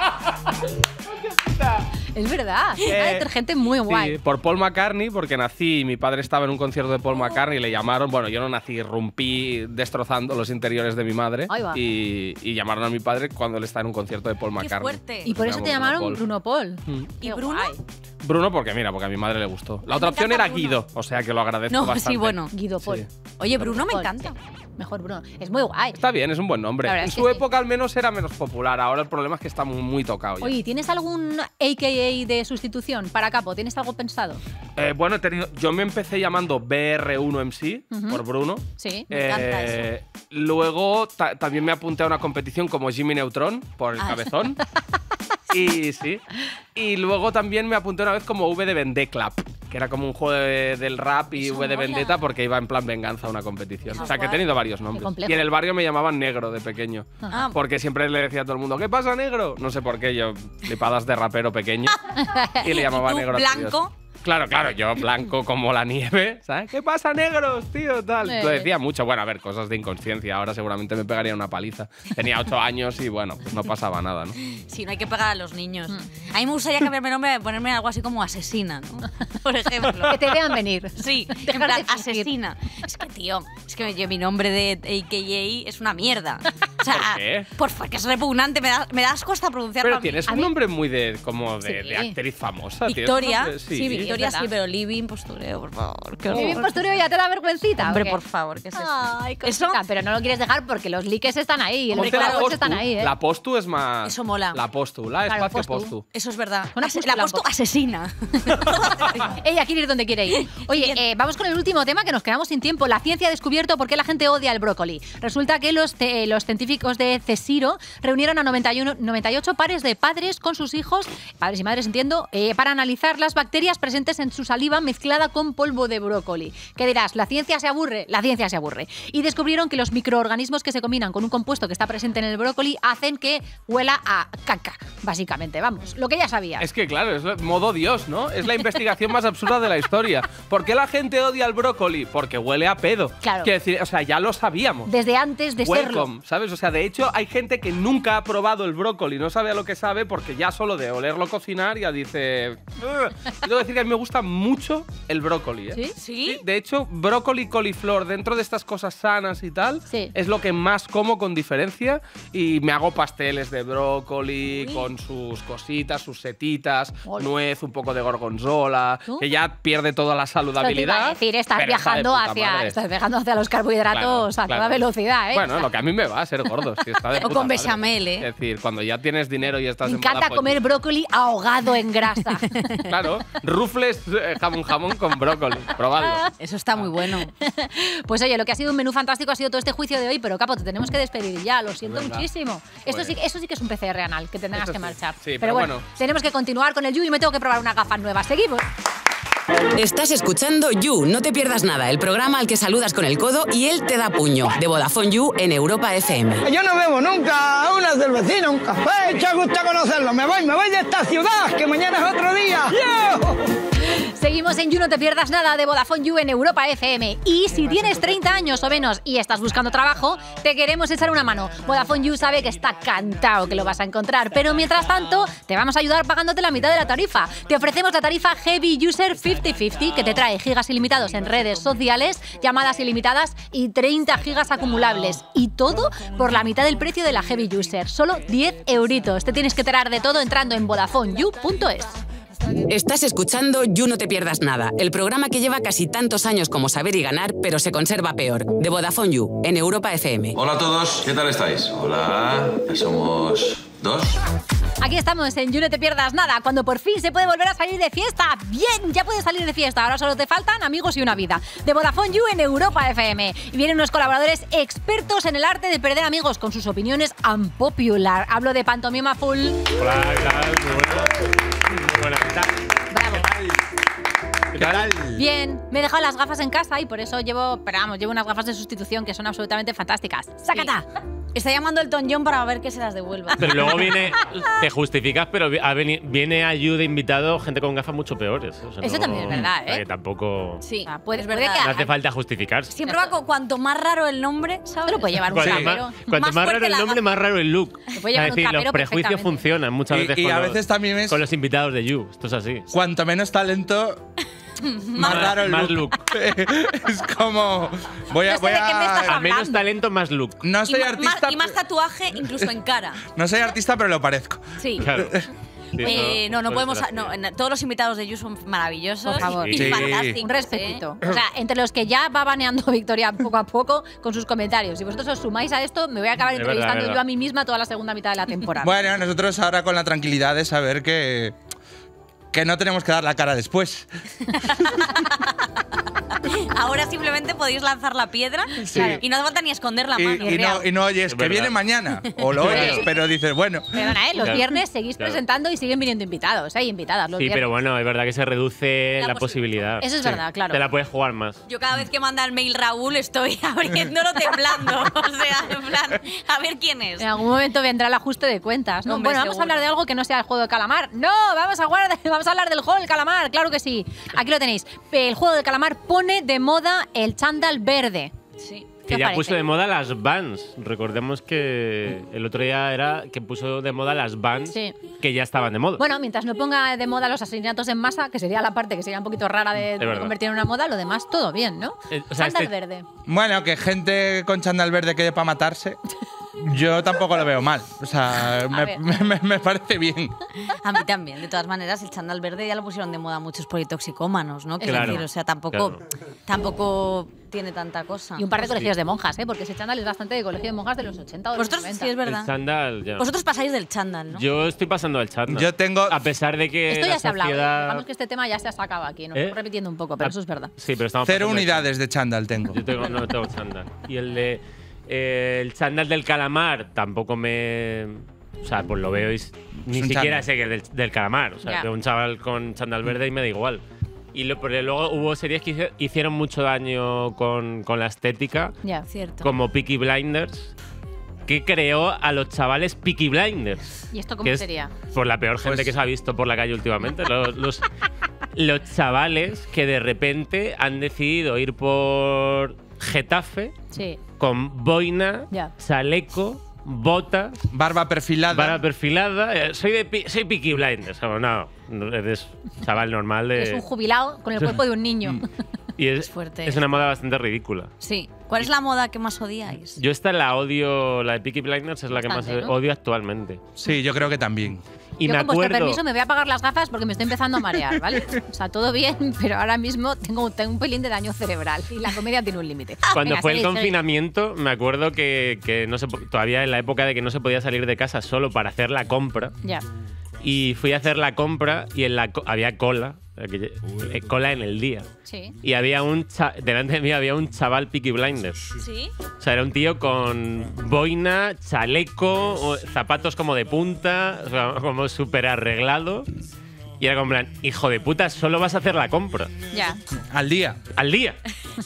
Es verdad, es un Eh, detergente muy guay. Sí, por Paul McCartney, porque nací y mi padre estaba en un concierto de Paul McCartney y le llamaron, bueno, yo no nací, irrumpí destrozando los interiores de mi madre Ahí va. y, y llamaron a mi padre cuando él está en un concierto de Paul Qué McCartney. fuerte. Y por Me eso llamo te llamaron Paul. Bruno Paul. Mm. ¿Y Qué Bruno? guay. Bruno porque mira, porque a mi madre le gustó. La otra me opción encanta era Bruno. Guido, o sea que lo agradezco No, bastante. sí, bueno. Guido Paul. Sí. Oye, Bruno me Paul, encanta. sí. Mejor Bruno. Es muy guay. Está bien, es un buen nombre. La verdad En es su que sí. época al menos era menos popular, ahora el problema es que está muy, muy tocado ya. Oye, ¿tienes algún A K A de sustitución para capo? ¿Tienes algo pensado? Eh, bueno, he tenido, yo me empecé llamando B R uno M C Ujú. por Bruno. Sí. Me encanta Eh, Luego ta- también me apunté a una competición como Jimmy Neutron por el Ah. cabezón. Y sí. Y luego también me apunté una vez como V de Vendeclap, que era como un juego de- del rap y Eso V de mola. Vendetta porque iba en plan venganza a una competición. Eso O sea que he guay. tenido varios nombres. complejo. Y en el barrio me llamaban negro de pequeño. Ah, Porque siempre le decía a todo el mundo, ¿qué pasa, negro? No sé por qué, yo flipadas de rapero pequeño. Y le llamaba ¿Y tú, negro a blanco? todos. Claro, claro, yo blanco como la nieve, ¿sabes? ¿Qué pasa, negros, tío? Tal. Eh. Lo decía mucho. Bueno, a ver, cosas de inconsciencia. Ahora seguramente me pegaría una paliza. Tenía ocho años y bueno, pues no pasaba nada, ¿no? sí, no hay que pegar a los niños. Mm. A mí me gustaría cambiarme el nombre, ponerme algo así como asesina, ¿no? Por ejemplo. Que te vean venir. Sí, en Dejar plan, de fingir. asesina. Es que, tío, es que yo, mi nombre de A K A es una mierda. O sea, ¿Por qué? Por favor, que es repugnante, me da, me da asco hasta pronunciarlo. Pero a mí. tienes A un mí- nombre muy de como de, Sí. de actriz famosa. tío. Victoria, Ese nombre- sí, Victoria. Victoria es sí, verdad. pero living postureo, por favor. qué Living horror. postureo ya te da vergüencita. Hombre, ¿o qué? por favor, ¿qué es eso? Ay, eso, pero no lo quieres dejar porque los likes están ahí, los Ponte la followers postu. están ahí, ¿eh? La postu es más. Eso mola. La postu, la Claro, espacio postu. postu. Eso es verdad. Una Ase- postula la un postu poco. asesina. Ella quiere ir donde quiere ir. Oye, eh, vamos con el último tema que nos quedamos sin tiempo. La ciencia ha descubierto por qué la gente odia el brócoli. Resulta que los, te- los científicos de CSIRO reunieron a noventa y uno, noventa y ocho pares de padres con sus hijos, padres y madres entiendo, eh, para analizar las bacterias presentes en su saliva mezclada con polvo de brócoli. ¿Qué dirás? ¿La ciencia se aburre? La ciencia se aburre. Y descubrieron que los microorganismos que se combinan con un compuesto que está presente en el brócoli hacen que huela a caca, básicamente. Vamos, lo que ya sabías. Es que claro, es lo- modo Dios, ¿no? Es la investigación más absurda de la historia. ¿Por qué la gente odia el brócoli? Porque huele a pedo. Claro. Quiero decir, o sea, ya lo sabíamos. Desde antes de serlo. Welcome, ¿sabes? O sea, de hecho, hay gente que nunca ha probado el brócoli, no sabe a lo que sabe, porque ya solo de olerlo cocinar ya dice. "Ugh". Yo tengo que decir que a mí me gusta mucho el brócoli, ¿eh? ¿Sí? ¿Sí? De hecho, brócoli y coliflor, dentro de estas cosas sanas y tal, Sí. es lo que más como con diferencia. Y me hago pasteles de brócoli con sus cositas, sus setitas, Hola. nuez, un poco de gorgonzola, ¿Tú? que ya pierde toda la Eso te iba saludabilidad. a decir, estás pero está de viajando puta hacia, madre. estás viajando hacia los carbohidratos Claro, a toda claro. velocidad, ¿eh? Bueno, lo que a mí me va a ser gordo. Si está de O puta con madre. bechamel, ¿eh? Es decir, cuando ya tienes dinero y estás Me en encanta Vodafone. comer brócoli ahogado en grasa. Claro, rufles eh, jamón jamón con brócoli. Probadlo. Eso está muy bueno. Pues oye, lo que ha sido un menú fantástico ha sido todo este juicio de hoy, pero Capo, te tenemos que despedir ya, lo siento verdad. muchísimo. Esto sí, eso sí que es un P C R anal, que tendrás Eso que sí. marchar. Sí, pero bueno, bueno. tenemos que continuar con el You y me tengo que probar unas gafas nuevas. Seguimos. Estás escuchando You, no te pierdas nada, el programa al que saludas con el codo y él te da puño, de Vodafone You en Europa F M. Yo no bebo nunca una cervecina, un café, echa gusto conocerlo. Me voy, me voy de esta ciudad, que mañana es otro día. ¡Yo! Seguimos en You, no te pierdas nada de Vodafone You en Europa F M. Y si tienes treinta años o menos y estás buscando trabajo, te queremos echar una mano. Vodafone You sabe que está cantado que lo vas a encontrar, pero mientras tanto te vamos a ayudar pagándote la mitad de la tarifa. Te ofrecemos la tarifa Heavy User cincuenta cincuenta, que te trae gigas ilimitados en redes sociales, llamadas ilimitadas y treinta gigas acumulables. Y todo por la mitad del precio de la Heavy User. Solo diez euritos. Te tienes que enterar de todo entrando en vodafone you punto es. Estás escuchando You, no te pierdas nada, el programa que lleva casi tantos años como Saber y Ganar, pero se conserva peor, de Vodafone You en Europa F M. Hola a todos, ¿qué tal estáis? Hola, ya somos dos. Aquí estamos en You, no te pierdas nada, cuando por fin se puede volver a salir de fiesta. Bien, ya puedes salir de fiesta, ahora solo te faltan amigos y una vida. De Vodafone You en Europa F M. Y vienen unos colaboradores expertos en el arte de perder amigos con sus opiniones unpopular. Hablo de Pantomima Full. Hola, ¿qué tal? Muy buenas. Muy buenas. ¿Qué tal? Bien, me he dejado las gafas en casa y por eso llevo, pero vamos, llevo unas gafas de sustitución que son absolutamente fantásticas. ¡Sácata! Está llamando el Tom John para ver que se las devuelva. Pero luego viene, te justificas, pero vi- ha veni- viene a You de invitado gente con gafas mucho peores. O sea, Eso no- también es verdad, o sea, ¿eh? que tampoco. Sí, puede, es puede verdad. que No hace falta justificarse. Siempre va con cuanto más raro el nombre, ¿sabes? lo puede llevar un Cuanto trapero. más, cuanto más raro fuerte el la nombre, gafa. más raro el look. puede llevar es un decir, los trapero prejuicios perfectamente. funcionan muchas Y- veces y con, a los, veces también es- con los invitados de You. Esto es así. Cuanto menos talento, más raro el Más look. es como. Voy a. No sé voy de qué me estás a A menos hablando. talento, más look. no Y, soy ma- artista. más, y más tatuaje incluso en cara. No soy artista, pero lo parezco. Sí. Claro. Sí, Eh, no, no puede podemos. ser así. No, en- todos los invitados de You son maravillosos. Por favor. Y Sí. fantásticos. Un ¿eh? respetito. O sea, entre los que ya va baneando Victoria poco a poco con sus comentarios. Si vosotros os sumáis a esto, me voy a acabar Es verdad, entrevistando es yo verdad. a mí misma toda la segunda mitad de la temporada. Bueno, nosotros ahora con la tranquilidad de saber que. Que no tenemos que dar la cara después. Ahora simplemente podéis lanzar la piedra Sí. y no hace falta ni esconder la Y, mano. y no, y no oyes Es que verdad. viene mañana. O lo oyes, pero dices, bueno. Perdona, ¿eh? Los Claro. viernes seguís Claro. presentando y siguen viniendo invitados, ¿eh? Invitadas los Sí, viernes. pero bueno, es verdad que se reduce La la, posi- posibilidad. Eso es Sí. verdad, claro. Te la puedes jugar más. Yo cada vez que manda el mail Raúl estoy abriéndolo temblando. O sea, en plan, a ver quién es. En algún momento vendrá el ajuste de cuentas, ¿no? Hombre, Bueno, vamos a seguro. hablar de algo que no sea el juego de calamar. No, vamos a, jugar de- vamos a hablar del juego del calamar, claro que sí. Aquí lo tenéis. El juego del calamar pone de moda el chándal verde. Sí. ¿Qué Que os ya parece? puso de moda las Vans. Recordemos que el otro día era que puso de moda las Vans Sí. que ya estaban de moda. Bueno, mientras no ponga de moda los asesinatos en masa, que sería la parte que sería un poquito rara de, de verdad. convertir en una moda, lo demás todo bien, ¿no? Eh, o sea, chándal este- verde. Bueno, que gente con chándal verde que para matarse. Yo tampoco lo veo mal. O sea, me, ver. me- me parece bien. A mí también. De todas maneras, el chándal verde ya lo pusieron de moda muchos politoxicómanos, ¿no? Quiero Claro, decir, o sea, tampoco, claro. tampoco tiene tanta cosa. Y un par de Sí. colegios de monjas, ¿eh? Porque ese chándal es bastante de colegio de monjas de los ochenta o de los Vosotros noventa. sí es verdad. El chándal, ya. Vosotros pasáis del chándal, ¿no? Yo estoy pasando al chándal. Yo tengo. A pesar de que. Esto la ya se ha hablado. ¿eh? sociedad- Digamos que este tema ya se ha sacado aquí. Nos ¿Eh? estamos repitiendo un poco, pero Ah, eso es verdad. Sí, pero estamos Cero pasando al unidades de chándal tengo. Yo tengo, no tengo chándal. Y el de. eh, el chándal del calamar tampoco me. O sea, pues lo veo y s- ni un siquiera chándal. sé que es del, del calamar. O sea, Ya. veo un chaval con chándal verde y me da igual. Y lo- porque luego hubo series que hice- hicieron mucho daño con, con la estética, Ya. Cierto. como Peaky Blinders, que creó a los chavales Peaky Blinders. ¿Y esto cómo que es sería? por la peor gente Pues- que se ha visto por la calle últimamente. Los, los, los chavales que de repente han decidido ir por Getafe Sí. con boina, Ya. chaleco, botas, barba perfilada. barba perfilada. Eh, Soy de pi- soy Peaky Blinders. Como, no, no, eres chaval normal de. Es un jubilado con el cuerpo de un niño. y es, fuerte. es una moda bastante ridícula. Sí. ¿Cuál es la moda que más odiáis? Yo esta la odio, la de Peaky Blinders es la que Bastante, más ¿no? odio actualmente. Sí, yo creo que también. Y Yo me con vuestro acuerdo. permiso me voy a apagar las gafas porque me estoy empezando a marear, ¿vale? O sea, todo bien, pero ahora mismo tengo, tengo un pelín de daño cerebral y la comedia tiene un límite. Cuando Venga, fue el seguid, seguid. confinamiento, me acuerdo que, que no se, po- todavía en la época de que no se podía salir de casa solo para hacer la compra. Ya. Y fui a hacer la compra y en la co- había cola, aquella- eh, cola en el día. Sí. Y había un cha- delante de mí había un chaval Peaky Blinders. ¿Sí? O sea, era un tío con boina, chaleco, o- zapatos como de punta, o sea, como súper arreglado. Y era como en plan, hijo de puta, solo vas a hacer la compra. Ya. Al día. Al día.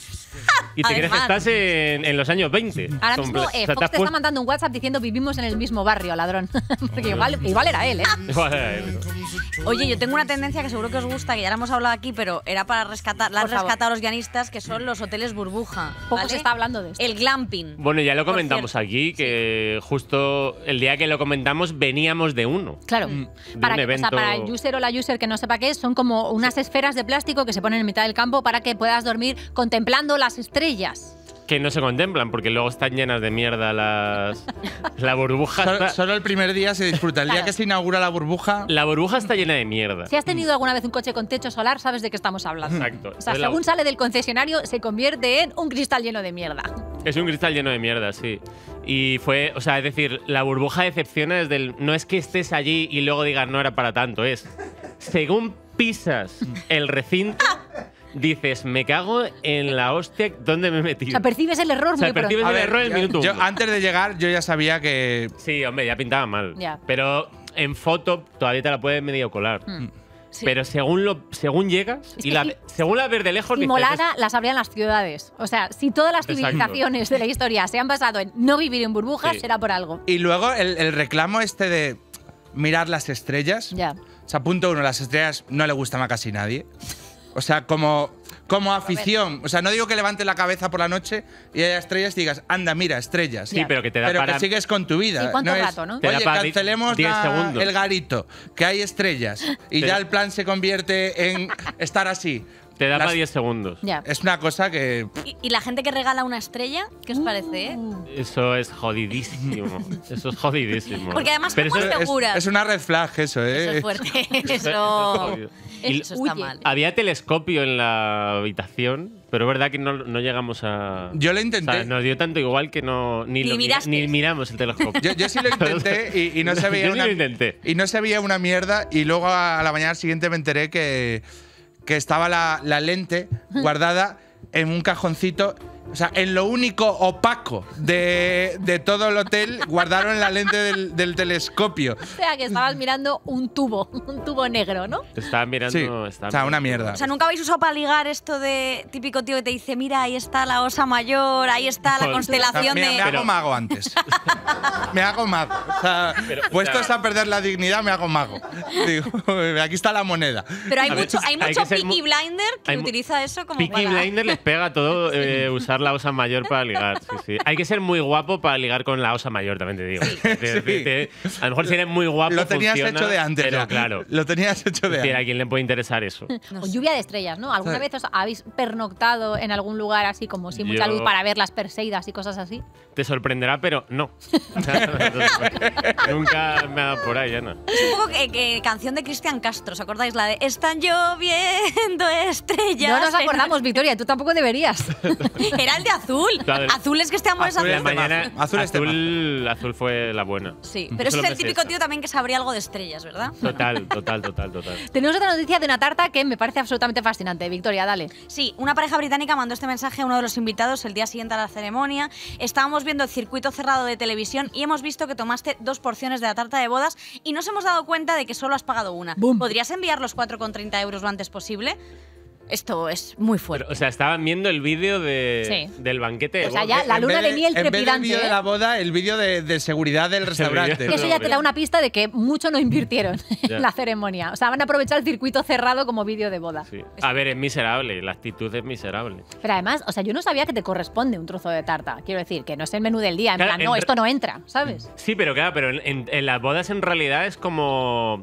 Y te crees que Además. estás en, en los años veinte. Ahora Comple- mismo o eh, sea, Fox te has te está mandando un WhatsApp diciendo vivimos en el mismo barrio, ladrón. Porque igual, igual era él, ¿eh? puesto- Oye, yo tengo una tendencia que seguro que os gusta, que ya la hemos hablado aquí, pero era para rescatar, la han Por favor. rescatado los guionistas, que son los hoteles burbuja. Poco ¿vale? se está hablando de esto. El glamping. Bueno, ya lo Por comentamos cierto. aquí, que justo el día que lo comentamos veníamos de uno. Claro. De Para, un que- evento. o sea, para el user o la user que no sepa qué es, son como unas esferas de plástico que se ponen en mitad del campo para que puedas dormir contemplando las estrellas. Que no se contemplan, porque luego están llenas de mierda las. La burbuja. Solo, está- solo el primer día se disfruta. El día Claro. que se inaugura la burbuja. La burbuja está llena de mierda. Si has tenido alguna vez un coche con techo solar, sabes de qué estamos hablando. Exacto. O sea, Entonces, la- según sale del concesionario, se convierte en un cristal lleno de mierda. Es un cristal lleno de mierda, sí. Y fue, o sea, es decir, la burbuja decepciona desde el. No es que estés allí y luego digas no era para tanto, es. Según pisas el recinto, dices, me cago en la hostia, ¿dónde me he metido? O sea, percibes el error O sea, muy pronto. percibes A el ver, error en el minuto yo, uno. antes de llegar, yo ya sabía que. Sí, hombre, ya pintaba mal. Ya. Pero en foto todavía te la puedes medio colar. Mm. Sí. Pero según lo según llegas Es y que la, si- según la ves de lejos Si dices, molara, las habrían las ciudades. O sea, si todas las Exacto. civilizaciones de la historia se han basado en no vivir en burbujas, Sí. será por algo. Y luego el, el reclamo este de mirar las estrellas. Ya. O sea, punto uno, las estrellas no le gustan a casi nadie. O sea, como, como afición. O sea, no digo que levantes la cabeza por la noche y haya estrellas y digas, anda, mira, estrellas. Sí, pero que te da Pero para- que sigues con tu vida. Sí, ¿cuánto es, rato, no? Te da Oye, para cancelemos diez la- segundos. el garito, que hay estrellas. Y Te ya da- el plan se convierte en estar así. te da Las- para diez segundos. Ya. Es una cosa que. ¿Y, y la gente que regala una estrella? ¿Qué os parece? eh? Eso es jodidísimo. Eso es jodidísimo. Porque además, Pero ¿cómo eso- Es, aseguras? es una red flag, eso, ¿eh? Eso es fuerte. eso- eso es Eso, jodido. Y- eso está Huye. mal. Había telescopio en la habitación, pero es verdad que no, no llegamos a. Yo lo O intenté. sea, nos dio tanto igual que no ni, Ni lo mira- miraste. ni miramos el telescopio. Yo, yo sí lo intenté y, y no se veía Yo sí una, lo intenté. y no se veía una mierda y luego a la mañana siguiente me enteré que, que estaba la, la lente guardada en un cajoncito. O sea, en lo único opaco de, de todo el hotel guardaron la lente del, del telescopio. O sea, que estabas mirando un tubo, un tubo negro, ¿no? Te estaban mirando. Sí, estaban o sea, una mirando. mierda. O sea, ¿nunca habéis usado para ligar esto de típico tío que te dice, mira, ahí está la osa mayor, ahí está la Joder. constelación me, de... me hago Pero- mago antes. me hago mago. O sea, Pero, o puestos sea- a perder la dignidad, me hago mago. Digo, aquí está la moneda. Pero hay A ver, mucho, hay hay mucho que ser Peaky mu- Blinder que hay mu- utiliza eso como Peaky para... Blinder les pega todo eh, usar usar la osa mayor para ligar, sí, sí. Hay que ser muy guapo para ligar con la osa mayor, también te digo. Te- te- te- a lo mejor si eres muy guapo Lo tenías funciona, hecho de antes, pero ya. claro. Lo tenías hecho de Es decir, antes. ¿a quién le puede interesar eso? O lluvia de estrellas, ¿no? ¿Alguna Sí. vez os habéis pernoctado en algún lugar así como sin mucha Yo- luz para ver las Perseidas y cosas así? Te sorprenderá, pero no. Nunca me ha dado por ahí, Ana. Es un poco que, que canción de Cristian Castro, ¿os acordáis? La de Están lloviendo estrellas. No nos acordamos, Victoria, tú tampoco deberías. Era el de azul. Claro. Azul es que este amor es Azul, azul. la mañana, Azul azul, es azul, fue la buena. Sí, pero ese Solo es el me sé típico esa. tío también que sabría algo de estrellas, ¿verdad? Total, total, total, total. Tenemos otra noticia de una tarta que me parece absolutamente fascinante. Victoria, dale. Sí, una pareja británica mandó este mensaje a uno de los invitados el día siguiente a la ceremonia. Estábamos viendo el circuito cerrado de televisión y hemos visto que tomaste dos porciones de la tarta de bodas y nos hemos dado cuenta de que solo has pagado una. ¿Podrías enviar los cuatro con treinta euros lo antes posible? Esto es muy fuerte. Pero, o sea, estaban viendo el vídeo de, Sí. del banquete. de O sea, boda. ya la En luna vez de miel En vez del trepidante, vídeo de ¿eh? la boda, el vídeo de, de seguridad del restaurante. vídeo. Eso ya te da una pista de que mucho no invirtieron Ya. en la ceremonia. O sea, van a aprovechar el circuito cerrado como vídeo de boda. Sí. A ver, es miserable, la actitud es miserable. Pero además, o sea, yo no sabía que te corresponde un trozo de tarta. Quiero decir, que no es el menú del día. En Claro, plan, no, en- esto no entra, ¿sabes? Sí, pero claro, pero en, en- en las bodas en realidad es como.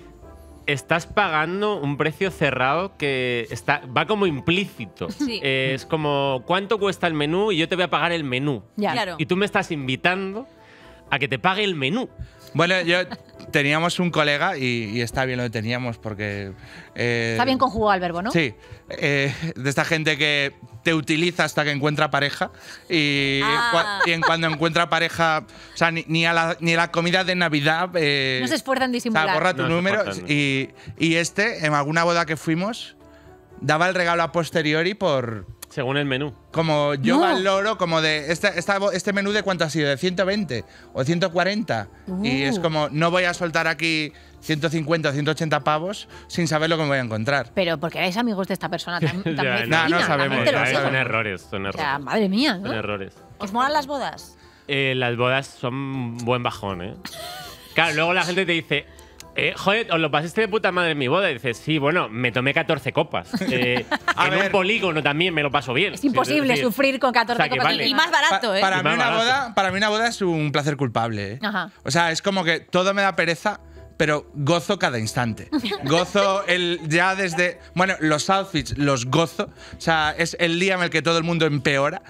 Estás pagando un precio cerrado que está, va como implícito. Sí. Eh, es como, ¿cuánto cuesta el menú? Y yo te voy a pagar el menú. Ya. Claro. Y tú me estás invitando a que te pague el menú. Bueno, yo teníamos un colega y, y está bien lo que teníamos porque. eh, Está bien conjugado al verbo, ¿no? Sí, eh, de esta gente que te utiliza hasta que encuentra pareja y, Ah. cua- y en cuando encuentra pareja, o sea, ni, ni a la, ni a la comida de Navidad. eh, No se esfuerzan en o sea, disimular. borra tu No se número. esfuerzan. Y, y este, en alguna boda que fuimos, daba el regalo a posteriori por. Según el menú. Como yo No. valoro, como de. Este, esta bo- este menú de cuánto ha sido, de ciento veinte o ciento cuarenta. Y Uh. es como, no voy a soltar aquí ciento cincuenta o ciento ochenta pavos sin saber lo que me voy a encontrar. Pero porque erais amigos de esta persona tan, tan Ya, mezquina, no, no sabemos, también te lo no Son digo. sabemos. errores, son O errores. sea, madre mía, Son ¿no? errores. ¿Os molan las bodas? Eh, las bodas son un buen bajón, ¿eh? Claro, luego la gente te dice, eh, joder, os lo pasaste de puta madre en mi boda. Y dices, sí, bueno, me tomé catorce copas. Eh, A en ver. un polígono también me lo paso bien. Es imposible decir, sufrir con catorce O sea, que copas vale. Y encima. más barato, Pa- ¿eh? para, Y mí más una barato. boda, para mí una boda es un placer culpable. ¿eh? Ajá. O sea, es como que todo me da pereza, pero gozo cada instante. Gozo el ya desde. Bueno, los outfits los gozo. O sea, es el día en el que todo el mundo empeora.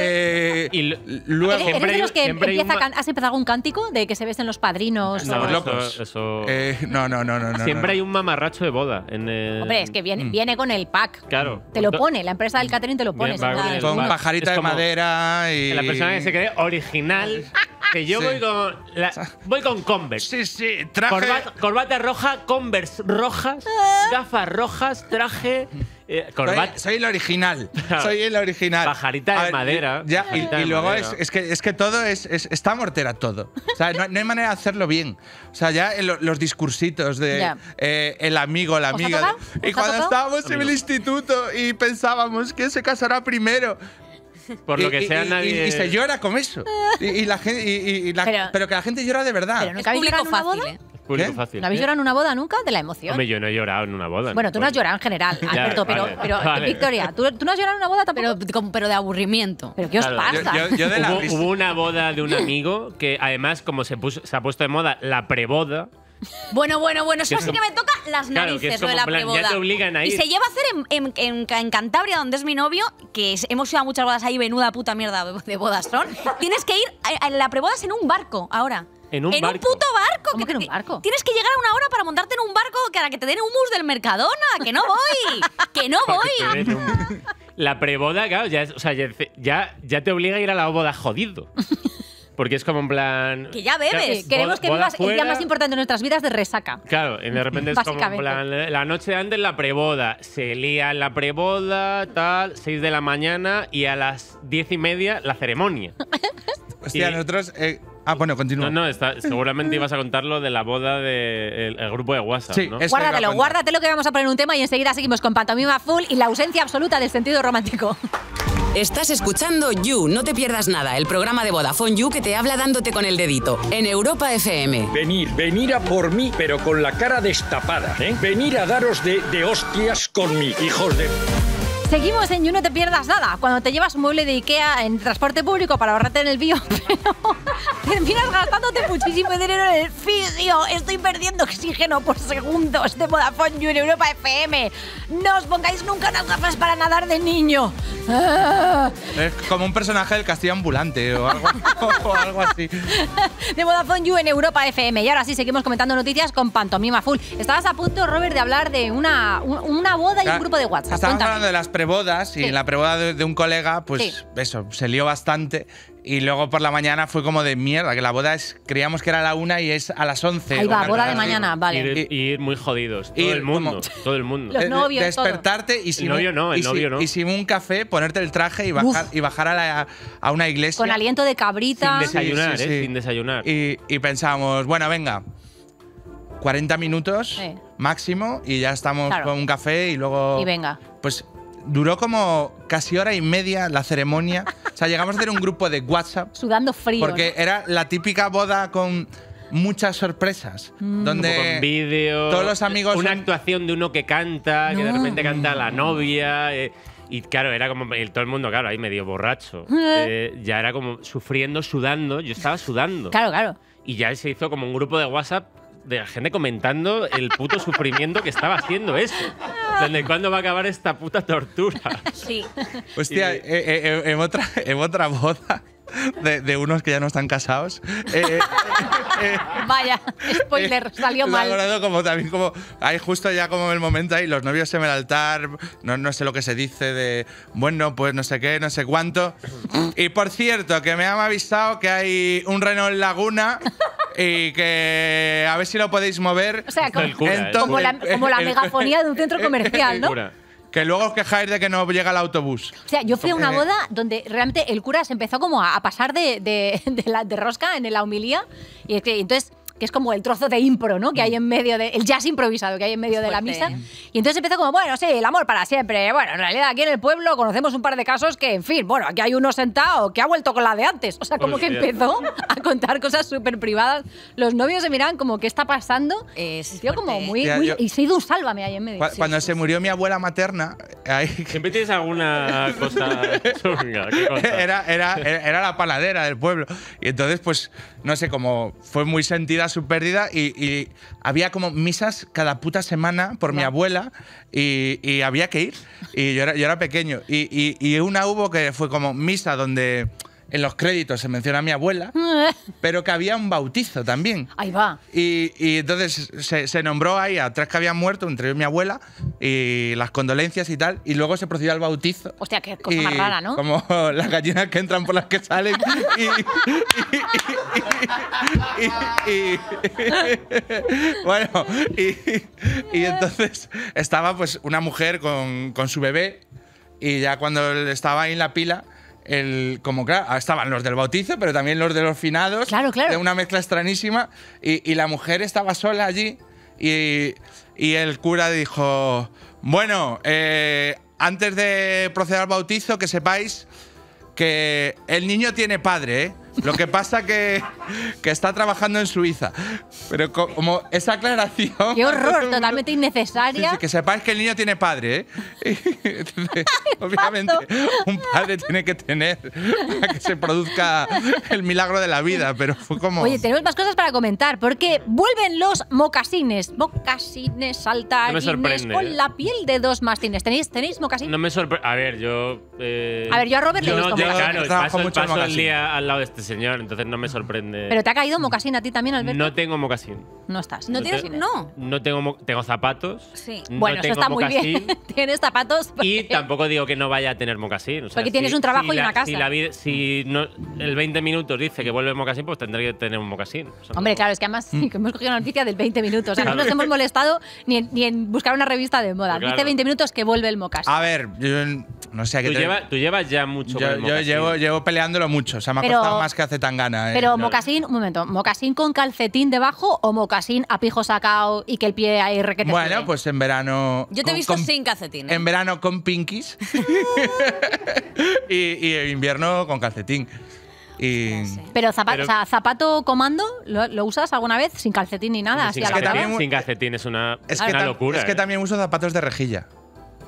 Eh, Y lo- luego. ¿Eres, eres siempre de hay- los que siempre hay empieza un a can- has empezado algún cántico de que se besen los padrinos? No, Estamos o- locos. Eso, eso- Eh, no, no, no, no. no, Siempre no. hay un mamarracho de boda. En el- Hombre, es que viene, Mm. viene con el pack. Claro. Te lo To- pone, la empresa del catering te lo pone. Bien, va seguro. con el- Con va- pajarita es de como madera y. La persona que se cree original. Que yo Sí. voy con. la- voy con Converse. Sí, sí, traje. Corbata, corbata roja, Converse rojas, gafas rojas, traje. eh, corbata. Soy, soy el original. Soy el original. Pajarita de A ver, madera, Ya, y, pajarita y de luego madera. es, es que, es que todo es, es- está mortera todo. O sea, no, no hay manera de hacerlo bien. O sea, ya en lo- los discursitos de Ya. eh, el amigo, la ¿Os ha amiga. tocado? de- y ¿Os ha cuando tocado? estábamos A mí en el no. instituto y pensábamos que se casará primero. Por lo Y- que y- sea, y- nadie. y se llora con eso. Y, y la gente, y- y- y la- Pero- pero, que la gente llora de verdad. Pero Es nunca habéis público llorado en una fácil, boda. ¿eh? Público ¿Qué? fácil. ¿No habéis ¿eh? llorado en una boda nunca? De la emoción. Hombre, yo no he llorado en una boda. Bueno, tú no has llorado en general, Ya, Alberto, pero, vale, pero vale. Victoria, ¿tú, tú no has llorado en una boda tampoco? Pero, como- pero de aburrimiento. ¿Pero qué os Claro, pasa? Yo- yo- yo de la Hubo, risa. hubo una boda de un amigo que, además, como se, puso, se ha puesto de moda la preboda. Bueno, bueno, bueno, eso Que sí es que me toca las Claro, narices, que es lo de como la en plan, ya preboda. te obligan a Y ir. se lleva a hacer en, en- en- en Cantabria, donde es mi novio, que es- hemos ido a muchas bodas ahí, venuda puta mierda de bodas son. Tienes que ir, a, a la preboda es en un barco ahora. En un en barco. un puto barco. ¿Cómo que en un barco? Tienes que llegar a una hora para montarte en un barco para que te den humus del Mercadona. Que no voy, que no Para que voy. te den un- La preboda, claro, ya, es- o sea, ya, ya, ya te obliga a ir a la boda jodido. Porque es como en plan. Que ya bebes. Sí, queremos que boda vivas el día fuera. más importante de nuestras vidas de resaca. Claro, y de repente es como en Básicamente. plan, la noche de antes la preboda, se lía en la preboda, tal, seis de la mañana y a las diez y media la ceremonia. Hostia, Y- nosotros. eh, ah, bueno, continúa. No, no, está, seguramente ibas a contar lo de la boda del el grupo de WhatsApp, Sí, ¿no? eso Guárdatelo, iba a contar. guárdatelo que vamos a poner un tema y enseguida seguimos con Pantomima Full y la ausencia absoluta del sentido romántico. Estás escuchando You, no te pierdas nada, el programa de Vodafone You que te habla dándote con el dedito, en Europa F M. Venir, venir a por mí, pero con la cara destapada, ¿eh? Venir a daros de, de hostias con mí, hijos de... Seguimos en You No Te Pierdas Nada. Cuando te llevas un mueble de Ikea en transporte público para ahorrarte en el bio, pero terminas gastándote muchísimo dinero en el fisio. Estoy perdiendo oxígeno por segundos de Vodafone You en Europa F M. No os pongáis nunca unas gafas para nadar de niño. Ah. Es como un personaje del Castillo Ambulante o algo, o algo así. De Vodafone You en Europa F M. Y ahora sí, seguimos comentando noticias con Pantomima Full. Estabas a punto, Robert, de hablar de una, una boda y un grupo de WhatsApp. Estábamos Cuéntame. hablando de las prebodas y Sí. en la preboda de, de un colega, pues Sí. eso, se lió bastante. Y luego por la mañana fue como de mierda, que la boda es, creíamos que era a la una y es a las once. Ahí va, o boda algo de así. mañana, vale. Ir, ir muy jodidos. Todo Ir el mundo. Todo el mundo. Los De- de- novios, Despertarte y sin El novio un- no, el y si- novio no. Y sin un café, ponerte el traje y bajar, y bajar a, la- a una iglesia. Con aliento de cabrita. Sin desayunar, Sí, sí, ¿eh? sí. Sin desayunar. Y, y pensábamos, bueno, venga, cuarenta minutos Sí. máximo y ya estamos Claro. con un café y luego… Y venga. Pues duró como casi hora y media la ceremonia. O sea, llegamos a hacer un grupo de WhatsApp Sudando frío. porque era la típica boda con muchas sorpresas. Mm. Donde Como con vídeo. todos los amigos Una son- actuación de uno que canta, que de No. repente canta la novia. eh, y claro, era como el- todo el mundo, claro, ahí medio borracho. Eh, ya era como sufriendo, sudando. Yo estaba sudando. Claro, claro. Y ya se hizo como un grupo de WhatsApp de la gente comentando el puto sufrimiento que estaba haciendo eso. Donde cuándo va a acabar esta puta tortura. Sí. Hostia, eh, eh, eh, en, otra, en otra boda de, de unos que ya no están casados. eh, eh, eh, Vaya, spoiler, salió me he mal. acordado como también como hay justo ya como el momento ahí los novios en el altar, no, no sé lo que se dice de bueno pues no sé qué, no sé cuánto. Y por cierto que me han avisado que hay un Renault Laguna y que a ver si lo podéis mover. O sea, como, El cura, Entonces- como la, como la el- megafonía de un centro comercial, ¿no? Cura. Que luego os quejáis de que no llega el autobús. O sea, yo fui a una Eh, boda donde realmente el cura se empezó como a, a pasar de, de, de la, de rosca en la homilía. Y es que, entonces, que es como el trozo de impro, ¿no? Que hay en medio de. El jazz improvisado que hay en medio de la misa. Fuerte. Y entonces empezó como, bueno, sí, el amor para siempre. Bueno, en realidad aquí en el pueblo conocemos un par de casos que, en fin, bueno, aquí hay uno sentado que ha vuelto con la de antes. O sea, como que Hostia. empezó a contar cosas súper privadas. Los novios se miraban como, ¿qué está pasando? Es Tío, como fuerte, ¿eh? muy. Tía, muy- yo- y se ha ido un sálvame ahí en medio. Cu- Cuando se murió mi abuela materna, ahí Siempre tienes alguna cosa chunga que contar. era, era, era la panadera del pueblo. Y entonces, pues, no sé, como fue muy sentida su pérdida y, y había como misas cada puta semana por mi abuela y, y había que ir. Y yo era, yo era pequeño. Y, y, y una hubo que fue como misa donde en los créditos se menciona a mi abuela, pero que había un bautizo también. Ahí va. Y, y entonces se, se nombró ahí a tres que habían muerto, entre ellos mi abuela, y las condolencias y tal, y luego se procedió al bautizo. Hostia, qué cosa Y más rara, ¿no? Como las gallinas que entran por las que salen. Y, y- y- y- y- bueno, y, y entonces estaba pues una mujer con, con su bebé, y ya cuando él estaba ahí en la pila, el, como claro, estaban los del bautizo, pero también los de los finados. Claro, claro. De una mezcla extrañísima. Y, y la mujer estaba sola allí. Y, y el cura dijo: Bueno, eh, antes de proceder al bautizo, que sepáis que el niño tiene padre, ¿eh? Lo que pasa que, que está trabajando en Suiza. Pero co- como esa aclaración… Qué horror, totalmente Sí, innecesaria. sí, que sepáis que el niño tiene padre, ¿eh? Entonces, obviamente, un padre tiene que tener para que se produzca el milagro de la vida, pero fue como… Oye, tenemos más cosas para comentar, porque vuelven los mocasines. Mocasines saltarines sorprende, con ¿eh? la piel de dos mastines. ¿Tenéis, tenéis mocasines? No me sorprende. A ver, yo. eh, A ver, yo a Robert le he yo visto yo, mocasín. Claro, Trabajo paso, mucho en paso el mocasín. día al lado de este señor, entonces no me sorprende. ¿Pero te ha caído mocasín a ti también, Alberto? No tengo mocasín. No estás. ¿No No tienes? te- No. No tengo, mo- tengo zapatos. Sí. No Bueno, eso tengo está muy mocasín. bien. Tienes zapatos. Y porque- tampoco digo que no vaya a tener mocasín. O sea, Porque tienes si- un trabajo si y la- una casa. Si, la vida, si no, el veinte minutos dice que vuelve mocasín, pues tendré que tener un mocasín. O sea, Hombre, no- claro, es que además sí, que hemos cogido una noticia del veinte minutos. O sea, no Claro. nos hemos molestado ni en, ni en buscar una revista de moda. Claro. Dice veinte minutos que vuelve el mocasín. A ver, yo no sé a qué Tú, te- lleva- tú llevas ya mucho con Yo, el yo mocasín. llevo, llevo peleándolo mucho, o sea, me ha Pero- costado más que hace tan gana. ¿eh? Pero claro. mocasín, un momento, mocasín con calcetín debajo o mocasín a pijo sacao y que el pie ahí requete. Bueno, sube? pues en verano… Yo te he con- visto con- sin calcetín. ¿eh? En verano con pinkies y, y en invierno con calcetín. Y… Pero, zapa- Pero- o sea, zapato comando, ¿lo, lo usas alguna vez sin calcetín ni nada? Sin así a la calcetín, cara? sin calcetín es una, Es una que, tam- locura. es que ¿eh? también uso zapatos de rejilla.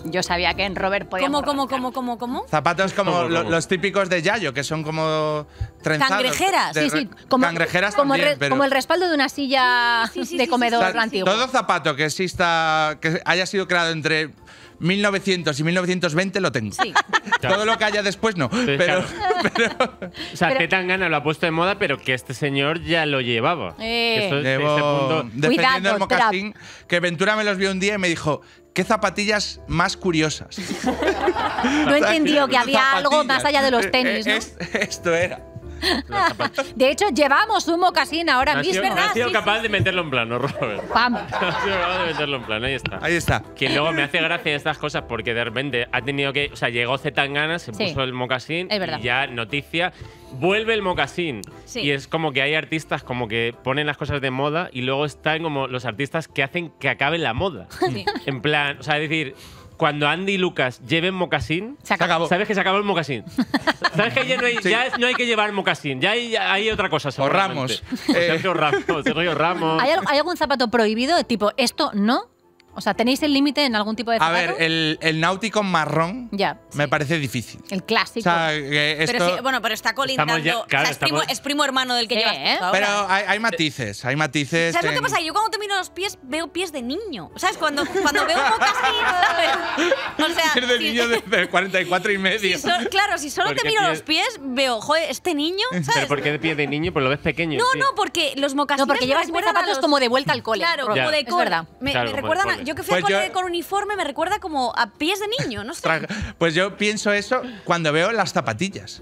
Yo sabía que en Robert podíamos... ¿Cómo, cómo, cómo, cómo, cómo? Zapatos como ¿Cómo, lo- cómo? los típicos de Yayo, que son como trenzados. Cangrejeras. De- Sí, sí, como, cangrejeras como, también, el re- pero- como el respaldo de una silla Sí, sí, de sí, comedor O sea, antiguo. todo zapato que exista, que haya sido creado entre mil novecientos y mil novecientos veinte lo tengo. Sí. Todo lo que haya después no. Entonces, Pero, claro. O sea, Pero- Zetangana lo ha puesto de moda, pero que este señor ya lo llevaba. Eh. Esto es- llevo este punto- defendiendo el Cuidado, mocasín, que Ventura me los vio un día y me dijo, ¿qué zapatillas más curiosas? No entendió que había algo Zapatillas. más allá de los tenis, ¿no? Es- esto era. De hecho, llevamos un mocasín ahora No ha sido, mismo. no ha sido capaz de meterlo en plano, Robert. Pam. No ha sido capaz de meterlo en plano, ahí está. Ahí está. Que luego me hace gracia estas cosas porque de repente ha tenido que. O sea, llegó Zetangana, se Sí. puso el mocasín Es verdad. y ya noticia. Vuelve el mocasín. Sí. Y es como que hay artistas como que ponen las cosas de moda y luego están como los artistas que hacen que acabe la moda. Sí. En plan, o sea, es decir. Cuando Andy y Lucas lleven mocasín, Se acabó. sabes que se acabó el mocasín. Sabes que ya no hay, Sí. ya es- no hay que llevar mocasín, ya hay, ya hay otra cosa. O Ramos. seguramente. O Sergio Ramos. Sergio Ramos. ¿Hay, al- hay algún zapato prohibido? Tipo, esto no. O sea, ¿tenéis el límite en algún tipo de A zapato? ver, el, el náutico marrón Ya. me parece difícil. El O clásico. sea, que esto… Pero sí, bueno, pero está colindando. Estamos ya- claro, o sea, es, primo, estamos- es primo hermano del que Sí, llevas ¿eh? puesto Pero ahora. hay, hay matices, hay matices. ¿Sabes lo que en- pasa? Yo cuando te miro los pies veo pies de niño. ¿Sabes? Cuando, cuando veo un mocasín, ¿sabes? O sea, Es del si- niño de, de cuarenta y cuatro y medio. si so- claro, si solo ¿Por te qué miro pies? los pies, veo, joder, este niño, ¿Pero ¿sabes? por qué de pie de niño? Pues lo ves pequeño. No, tío. no, porque los mocasines No, porque me llevas siempre recuerdan a zapatos los- como de vuelta al cole. Claro, Robert. como de Es cole. verdad. Me, Claro, me como de recuerdan, a- cole. yo que fui Pues a cole yo- con uniforme, me recuerda como a pies de niño, no sé. Tra- Pues yo pienso eso cuando veo las zapatillas.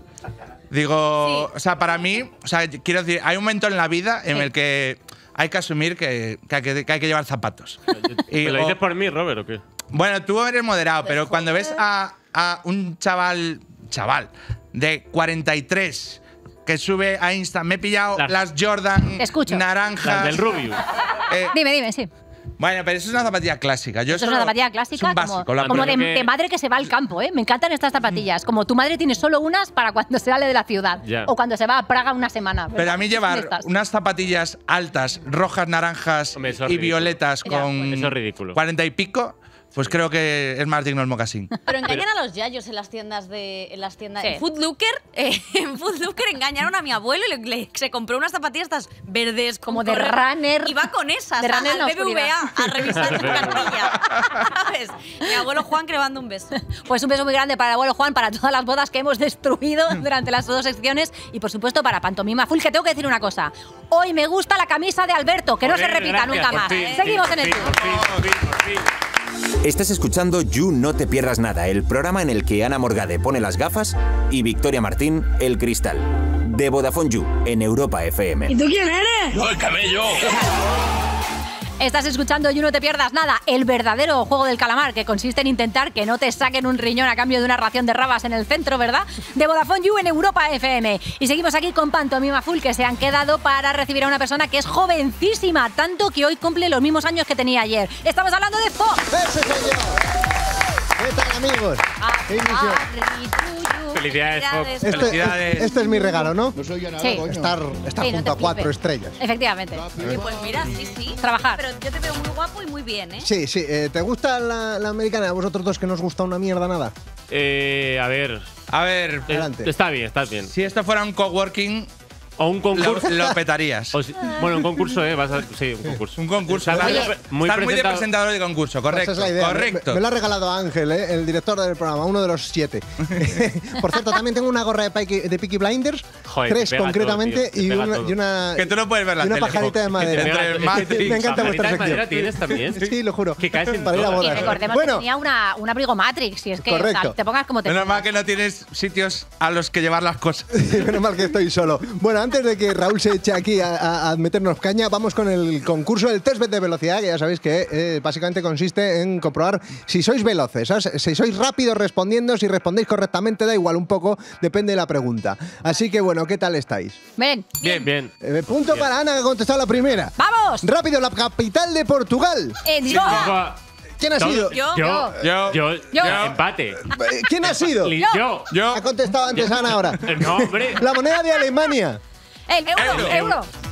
Digo, o sea, para mí, o sea, quiero decir, hay un momento en la vida en el que hay que asumir que, que hay, que, que hay que llevar zapatos. Y ¿Me lo o- dices por mí, Robert, o qué? Bueno, tú eres moderado, pero cuando ves a, a un chaval, chaval, de cuarenta y tres que sube a Insta, me he pillado Las- las Jordan Te escucho. naranjas. Las del Rubius. eh, Dime, dime, sí. bueno, pero eso es una zapatilla clásica. Yo Eso es solo- una zapatilla clásica, es un básico, como, la como de, verdad que- de madre que se va al campo, ¿eh? Me encantan estas zapatillas. Como tu madre tiene solo unas para cuando se sale de la ciudad. Ya. O cuando se va a Praga una semana. Pero a mí llevar Estas. unas zapatillas altas, rojas, naranjas Hombre, eso es y ridículo. violetas Ya. con Eso es ridículo. cuarenta y pico, pues creo que es más digno el mocasín. Pero engañan a los yayos en las tiendas de. En las tiendas. Sí. En Food Locker, eh, en Food Locker engañaron a mi abuelo y le, le- se compró unas zapatillas estas verdes con Como de correr- runner. Y va con esas De a- runner en la al B B V A oscuridad. a revisar su cartilla. ¿Sabes? Mi abuelo Juan que le mando un beso. Pues un beso muy grande para el abuelo Juan, para todas las bodas que hemos destruido durante las dos secciones y por supuesto para Pantomima Full, que tengo que decir una cosa. Hoy me gusta la camisa de Alberto, que no se Joder, repita gracias, nunca por más. fin, Seguimos por en el fin, tour. por fin, por fin, por fin. Estás escuchando You No Te Pierdas Nada, el programa en el que Ana Morgade pone las gafas y Victoria Martín el cristal. De Vodafone You, en Europa F M. ¿Y tú quién eres? ¡No, el camello! Estás escuchando You No Te Pierdas Nada, el verdadero juego del calamar, que consiste en intentar que no te saquen un riñón a cambio de una ración de rabas en el centro, ¿verdad? De Vodafone You en Europa F M. Y seguimos aquí con Pantomima Full, que se han quedado para recibir a una persona que es jovencísima, tanto que hoy cumple los mismos años que tenía ayer. Estamos hablando de Fox. ¡Ese soy yo! ¿Qué tal, amigos? ¡Qué ilusión! Felicidades, Fox. Este, Felicidades. este es mi regalo, ¿no? Sí. Estar, estar Sí, no junto te a cuatro flipes. estrellas. Efectivamente. Y pues mira, sí, sí. Trabajar. Pero yo te veo muy guapo y muy bien, ¿eh? Sí, sí. eh, ¿Te gusta la, la americana? ¿A vosotros dos que no os gusta una mierda nada? Eh, a ver. A ver, eh, Adelante. Está bien, está bien. si esto fuera un coworking, O un lo, concurso. lo petarías. O si- bueno, un concurso, ¿eh? Vas a, sí, un concurso. Un concurso. Estás Estás muy, muy, muy estás muy de presentado. presentador de concurso, Pues correcto. esa es la idea. Correcto. Me, me lo ha regalado Ángel, ¿eh? El director del programa, uno de los siete. Por cierto, también tengo una gorra de Peaky, de Peaky Blinders, Joder, tres te pega concretamente, todo, tío, te y, pega una, todo. y una. Que tú no puedes ver la y una tele, pajarita de Fox. madera. Entre el Matrix. Me encanta vuestra ¿Pajarita de sección. madera tienes también? Sí, lo juro. Que caes en Para ir a todas. Y bodas. recordemos Bueno, que tenía una, un abrigo Matrix, y es que Correcto. o sea, te pongas como te Menos mal pongas. que no tienes sitios a los que llevar las cosas. menos mal que estoy solo. Bueno, antes de que Raúl se eche aquí a, a- a meternos caña, vamos con el concurso del test de velocidad, que ya sabéis que eh, básicamente consiste en comprobar si sois veloces, ¿sabes? Si sois rápidos respondiendo, si respondéis correctamente, da igual un poco, depende de la pregunta. Así que bueno, ¿qué tal estáis? Ven, Bien, bien. Eh, punto para Ana, que ha contestado la primera. ¡vamos! Rápido, la capital de Portugal. Eh, Sí, Lisboa. Lisboa. ¿Quién ha Todo- sido? Yo. Yo. Yo. Yo. Yo. Empate. Eh, ¿Quién ha sido? Li- Yo. Yo. Ha contestado antes Ana ahora. No, hombre. La moneda de Alemania. El euro, Euro. euro.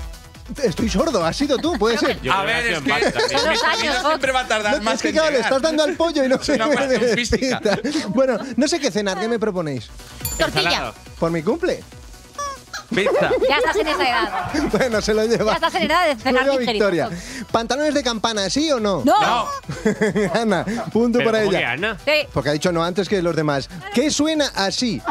Estoy sordo, has sido tú, puede ser. Yo A creo ver, que ha es sido que en pasta, sí. mi sonido siempre va a tardar No, más es que en claro, le llegar. estás dando al pollo y no sé. una cuestión física. Bueno, no sé qué cenar, ¿qué me proponéis? Tortilla. ¿Por mi cumple? Pizza. Ya estás en esa edad. Bueno, se lo lleva. Ya estás en edad de cenar Juega ligerito. Victoria. ¿Pantalones de campana, sí o no? No. No. Ana, punto ¿Pero para cómo ella. que Ana? Sí. Porque ha dicho no antes que los demás. ¿Qué suena así?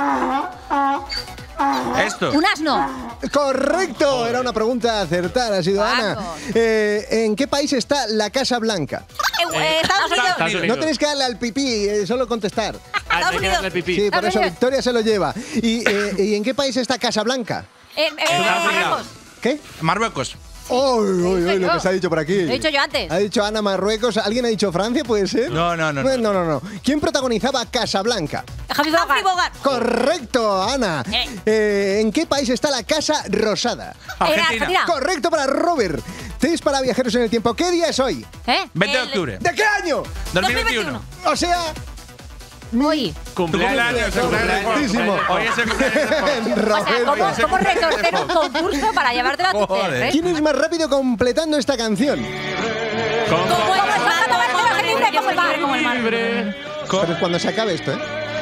Esto. Un asno. Correcto, era una pregunta acertada, ha sido Ana. Vamos. Eh, ¿En qué país está la Casa Blanca? Eh, eh, Estados Unidos. Estados Unidos. No tenéis que darle al pipí, eh, solo contestar. Ah, hay que darle al pipí. Sí, por Estados eso Unidos. Victoria se lo lleva. ¿Y, eh, ¿y en qué país está Casa Blanca? Eh, eh, Estados Unidos. Marruecos. ¿Qué? Marruecos. ¡Uy, uy, uy! Lo yo. que se ha dicho por aquí. Lo he dicho yo antes. Ha dicho Ana Marruecos. ¿Alguien ha dicho Francia, puede ser? No, no, no, No, no. no, no. no. ¿Quién protagonizaba Casablanca? Javi Humphrey Bogart. Bogart. Correcto, Ana. Eh. Eh, ¿En qué país está la Casa Rosada? Argentina. Argentina. Correcto para Robert. Test para viajeros en el tiempo. ¿Qué día es hoy? ¿Eh? veinte de El- octubre. ¿De qué año? dos mil veintiuno. O sea, Hoy. Cumpleaños. correctísimo. Hoy es el cumpleaños de Fox. O sea, Roberto. ¿cómo, cómo retorcer un concurso para llevártelo a tu Joder. test, eh? ¿Quién es más rápido completando esta canción? ¿Cómo? Como el mar, como el mar, libre, como el mar. Como el mar. Libre. Pero es cuando se acabe esto, ¿eh?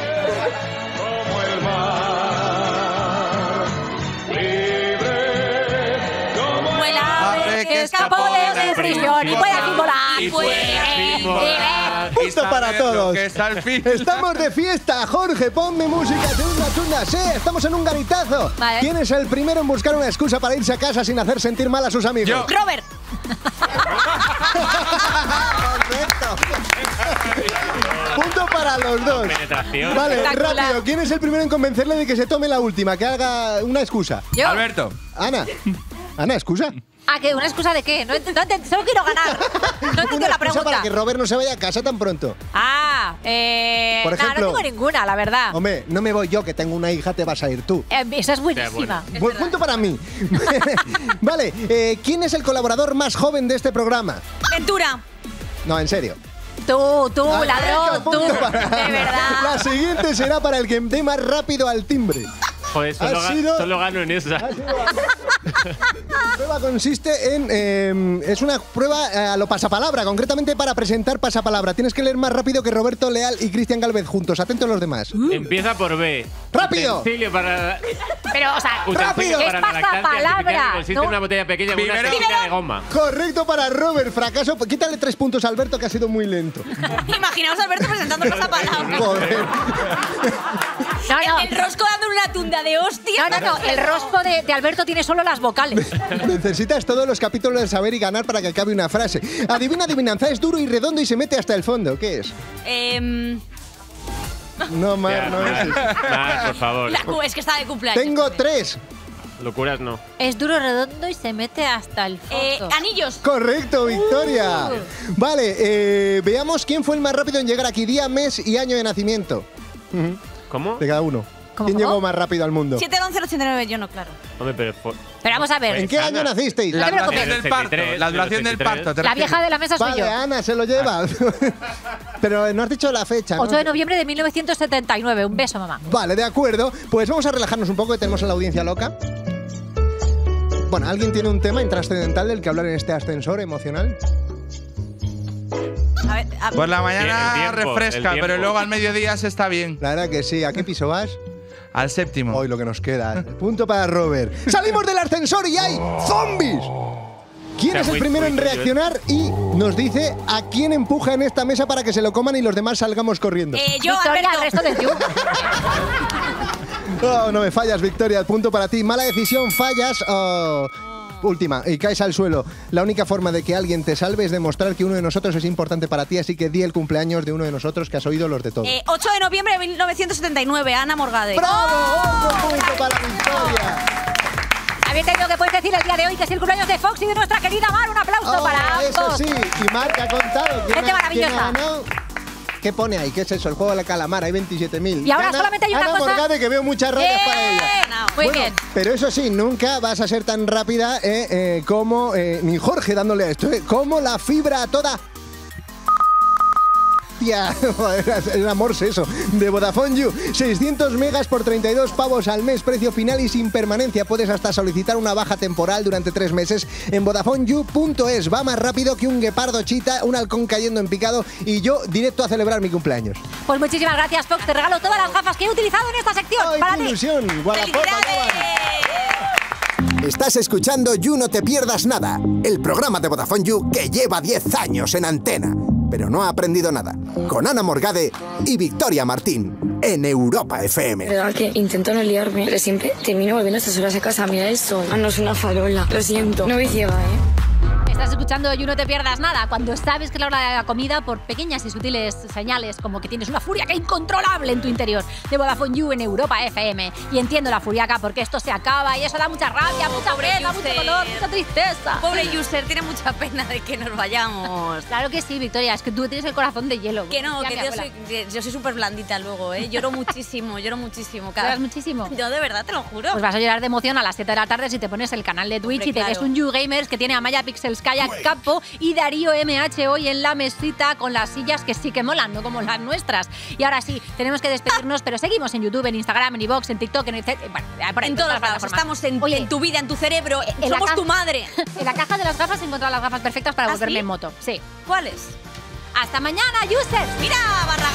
Vuela, Ave que escapó de su prisión y puede así volar. Y puede así volar. Punto Y saber para lo todos. que es al fin. Estamos de fiesta, Jorge, ponme música chunga, chunga, sí, estamos en un garitazo. Vale. ¿Quién es el primero en buscar una excusa para irse a casa sin hacer sentir mal a sus amigos? Yo. Robert. Correcto. Punto para los dos. Penetración. Vale, Espectacular. rápido, ¿quién es el primero en convencerle de que se tome la última, que haga una excusa? Yo. Alberto. Ana. Ana, excusa. ¿Ah, qué? ¿Una excusa de qué? No, ent- no ent- solo quiero ganar. No Una entiendo la excusa pregunta. para que Robert no se vaya a casa tan pronto. Ah, eh. Por nah, ejemplo- no tengo ninguna, la verdad. Hombre, no me voy yo, que tengo una hija, te vas a ir tú. Eh, esa es buenísima. bueno. Es Bu- verdad. punto para mí. Vale, eh, ¿quién es el colaborador más joven de este programa? Ventura. No, en serio. Tú, tú, Correcto, ladrón, tú. punto para Ana. De verdad. La siguiente será para el que dé más rápido al timbre. Joder, solo, Ha ga- sido- solo gano en esa. La prueba consiste en... eh, es una prueba eh, a lo pasapalabra, concretamente para presentar pasapalabra. Tienes que leer más rápido que Roberto Leal y Cristian Galvez juntos. Atentos los demás. Empieza por B. ¡Rápido! Utensilio para, Pero, o sea, utensilio ¡Rápido! para Es la lactancia pasapalabra, artificial que consiste ¿no? en una botella pequeña con una Biberón. esquina de goma. Correcto para Robert, fracaso. Quítale tres puntos a Alberto, que ha sido muy lento. Imaginaos a Alberto presentando esa palabra. Joder. No, no. El rosco dando una tunda de hostia. No, no, no. El rosco de, de Alberto tiene solo las vocales. Necesitas todos los capítulos de saber y ganar para que acabe una frase. Adivina, adivinanza, es duro y redondo y se mete hasta el fondo. ¿Qué es? Em, No, Mar, no es. Nah, por favor. la cu- es que está de cumpleaños. Tengo tres. Locuras no. Es duro, redondo y se mete hasta el Eh, fondo. anillos. Correcto, Victoria. Uh. Vale, eh, veamos quién fue el más rápido en llegar aquí. Día, mes y año de nacimiento. Ujú. ¿Cómo? De cada uno. ¿Cómo, ¿Quién cómo? llegó más rápido al mundo? siete once ochenta y nueve, yo no, claro. Hombre, pero fue- Pero vamos a ver. ¿En qué año Ana. nacisteis? La te preocupes. duración del parto. La duración del parto. ¿te La refieres? vieja de la mesa soy Vale, yo. Ana, se lo lleva. Pero no has dicho la fecha, ¿no? ocho de noviembre de mil novecientos setenta y nueve. Un beso, mamá. Vale, de acuerdo. Pues vamos a relajarnos un poco, que tenemos a la audiencia loca. Bueno, ¿alguien tiene un tema intrascendental del que hablar en este ascensor emocional? A ver, a- Por la El mañana tiempo, refresca, el tiempo. pero luego al mediodía se está bien. La verdad que sí. ¿A qué piso vas? Al séptimo. Hoy lo que nos queda. Punto para Robert. ¡Salimos del ascensor y hay zombies! ¿Quién O sea, es el muy- primero muy en curioso. reaccionar y nos dice a quién empuja en esta mesa para que se lo coman y los demás salgamos corriendo? eh, yo, Victoria, Alberto. el resto del you. Oh, no me fallas, Victoria. Punto para ti. Mala decisión, fallas. Oh. Última, y caes al suelo. La única forma de que alguien te salve es demostrar que uno de nosotros es importante para ti, así que di el cumpleaños de uno de nosotros que has oído los de todos. Eh, ocho de noviembre de mil novecientos setenta y nueve, Ana Morgade. ¡Bravo! Otro punto para Victoria. Habéis tenido que puedes decir el día de hoy que es el cumpleaños de Fox y de nuestra querida Mar. Un aplauso Oh, para eso ambos. sí, y Marc ha contado. ¿Quién Gente ha- maravillosa. quién ha ganado? ¿Qué pone ahí? ¿Qué es eso? El juego de la calamar. Hay veintisiete mil. Y ahora solamente hay una Ana cosa- Morgade, que veo muchas rayas para ella. Bien. Muy Bueno, bien. pero eso sí, nunca vas a ser tan rápida eh, eh, como, eh, ni Jorge dándole a esto, eh, como la fibra a toda. bestia, el amor eso, de Vodafone You. seiscientos megas por treinta y dos pavos al mes, precio final y sin permanencia. Puedes hasta solicitar una baja temporal durante tres meses en vodafone you punto es. Va más rápido que un guepardo chita, un halcón cayendo en picado y yo directo a celebrar mi cumpleaños. Pues muchísimas gracias, Fox. Te regalo todas las gafas que he utilizado en esta sección. ¡Ay, para qué ti! ilusión! Estás escuchando You No Te Pierdas Nada, el programa de Vodafone You que lleva diez años en antena, pero no ha aprendido nada. Con Ana Morgade y Victoria Martín, en Europa F M. De verdad que intento no liarme, pero siempre termino volviendo a estas horas a casa. Mira eso. Ah, no es una farola. Lo siento. No voy ciega, ¿eh? Estás escuchando You No Te Pierdas Nada, cuando sabes que es la hora de la comida por pequeñas y sutiles señales, como que tienes una furiaca incontrolable en tu interior, de Vodafone You en Europa F M. Y entiendo la furiaca porque esto se acaba y eso da mucha rabia, mucha brega, mucho dolor, mucha tristeza. Pobre user, tiene mucha pena de que nos vayamos. Claro que sí, Victoria, es que tú tienes el corazón de hielo. Que no, Ya que mi yo abuela. soy, que yo soy súper blandita luego, ¿eh? Lloro muchísimo, lloro muchísimo. ¿Lloras muchísimo? Yo de verdad te lo juro. Pues vas a llorar de emoción a las siete de la tarde si te pones el canal de Twitch Hombre, y te ves claro. un You Gamers que tiene a Maya Pixelskaya Capo y Darío M H hoy en la mesita con las sillas que sí que molan, no como las nuestras. Y ahora sí, tenemos que despedirnos, pero seguimos en YouTube, en Instagram, en iVoox, en TikTok, en etcétera. Bueno, por ahí, En todas todos las lados, plataformas. estamos en, Oye, en tu vida, en tu cerebro. en la Somos ca- tu madre. En la caja de las gafas he encontrado las gafas perfectas para ¿Ah, volverme sí? en moto. Sí. ¿Cuáles? Hasta mañana, users. Mira, barra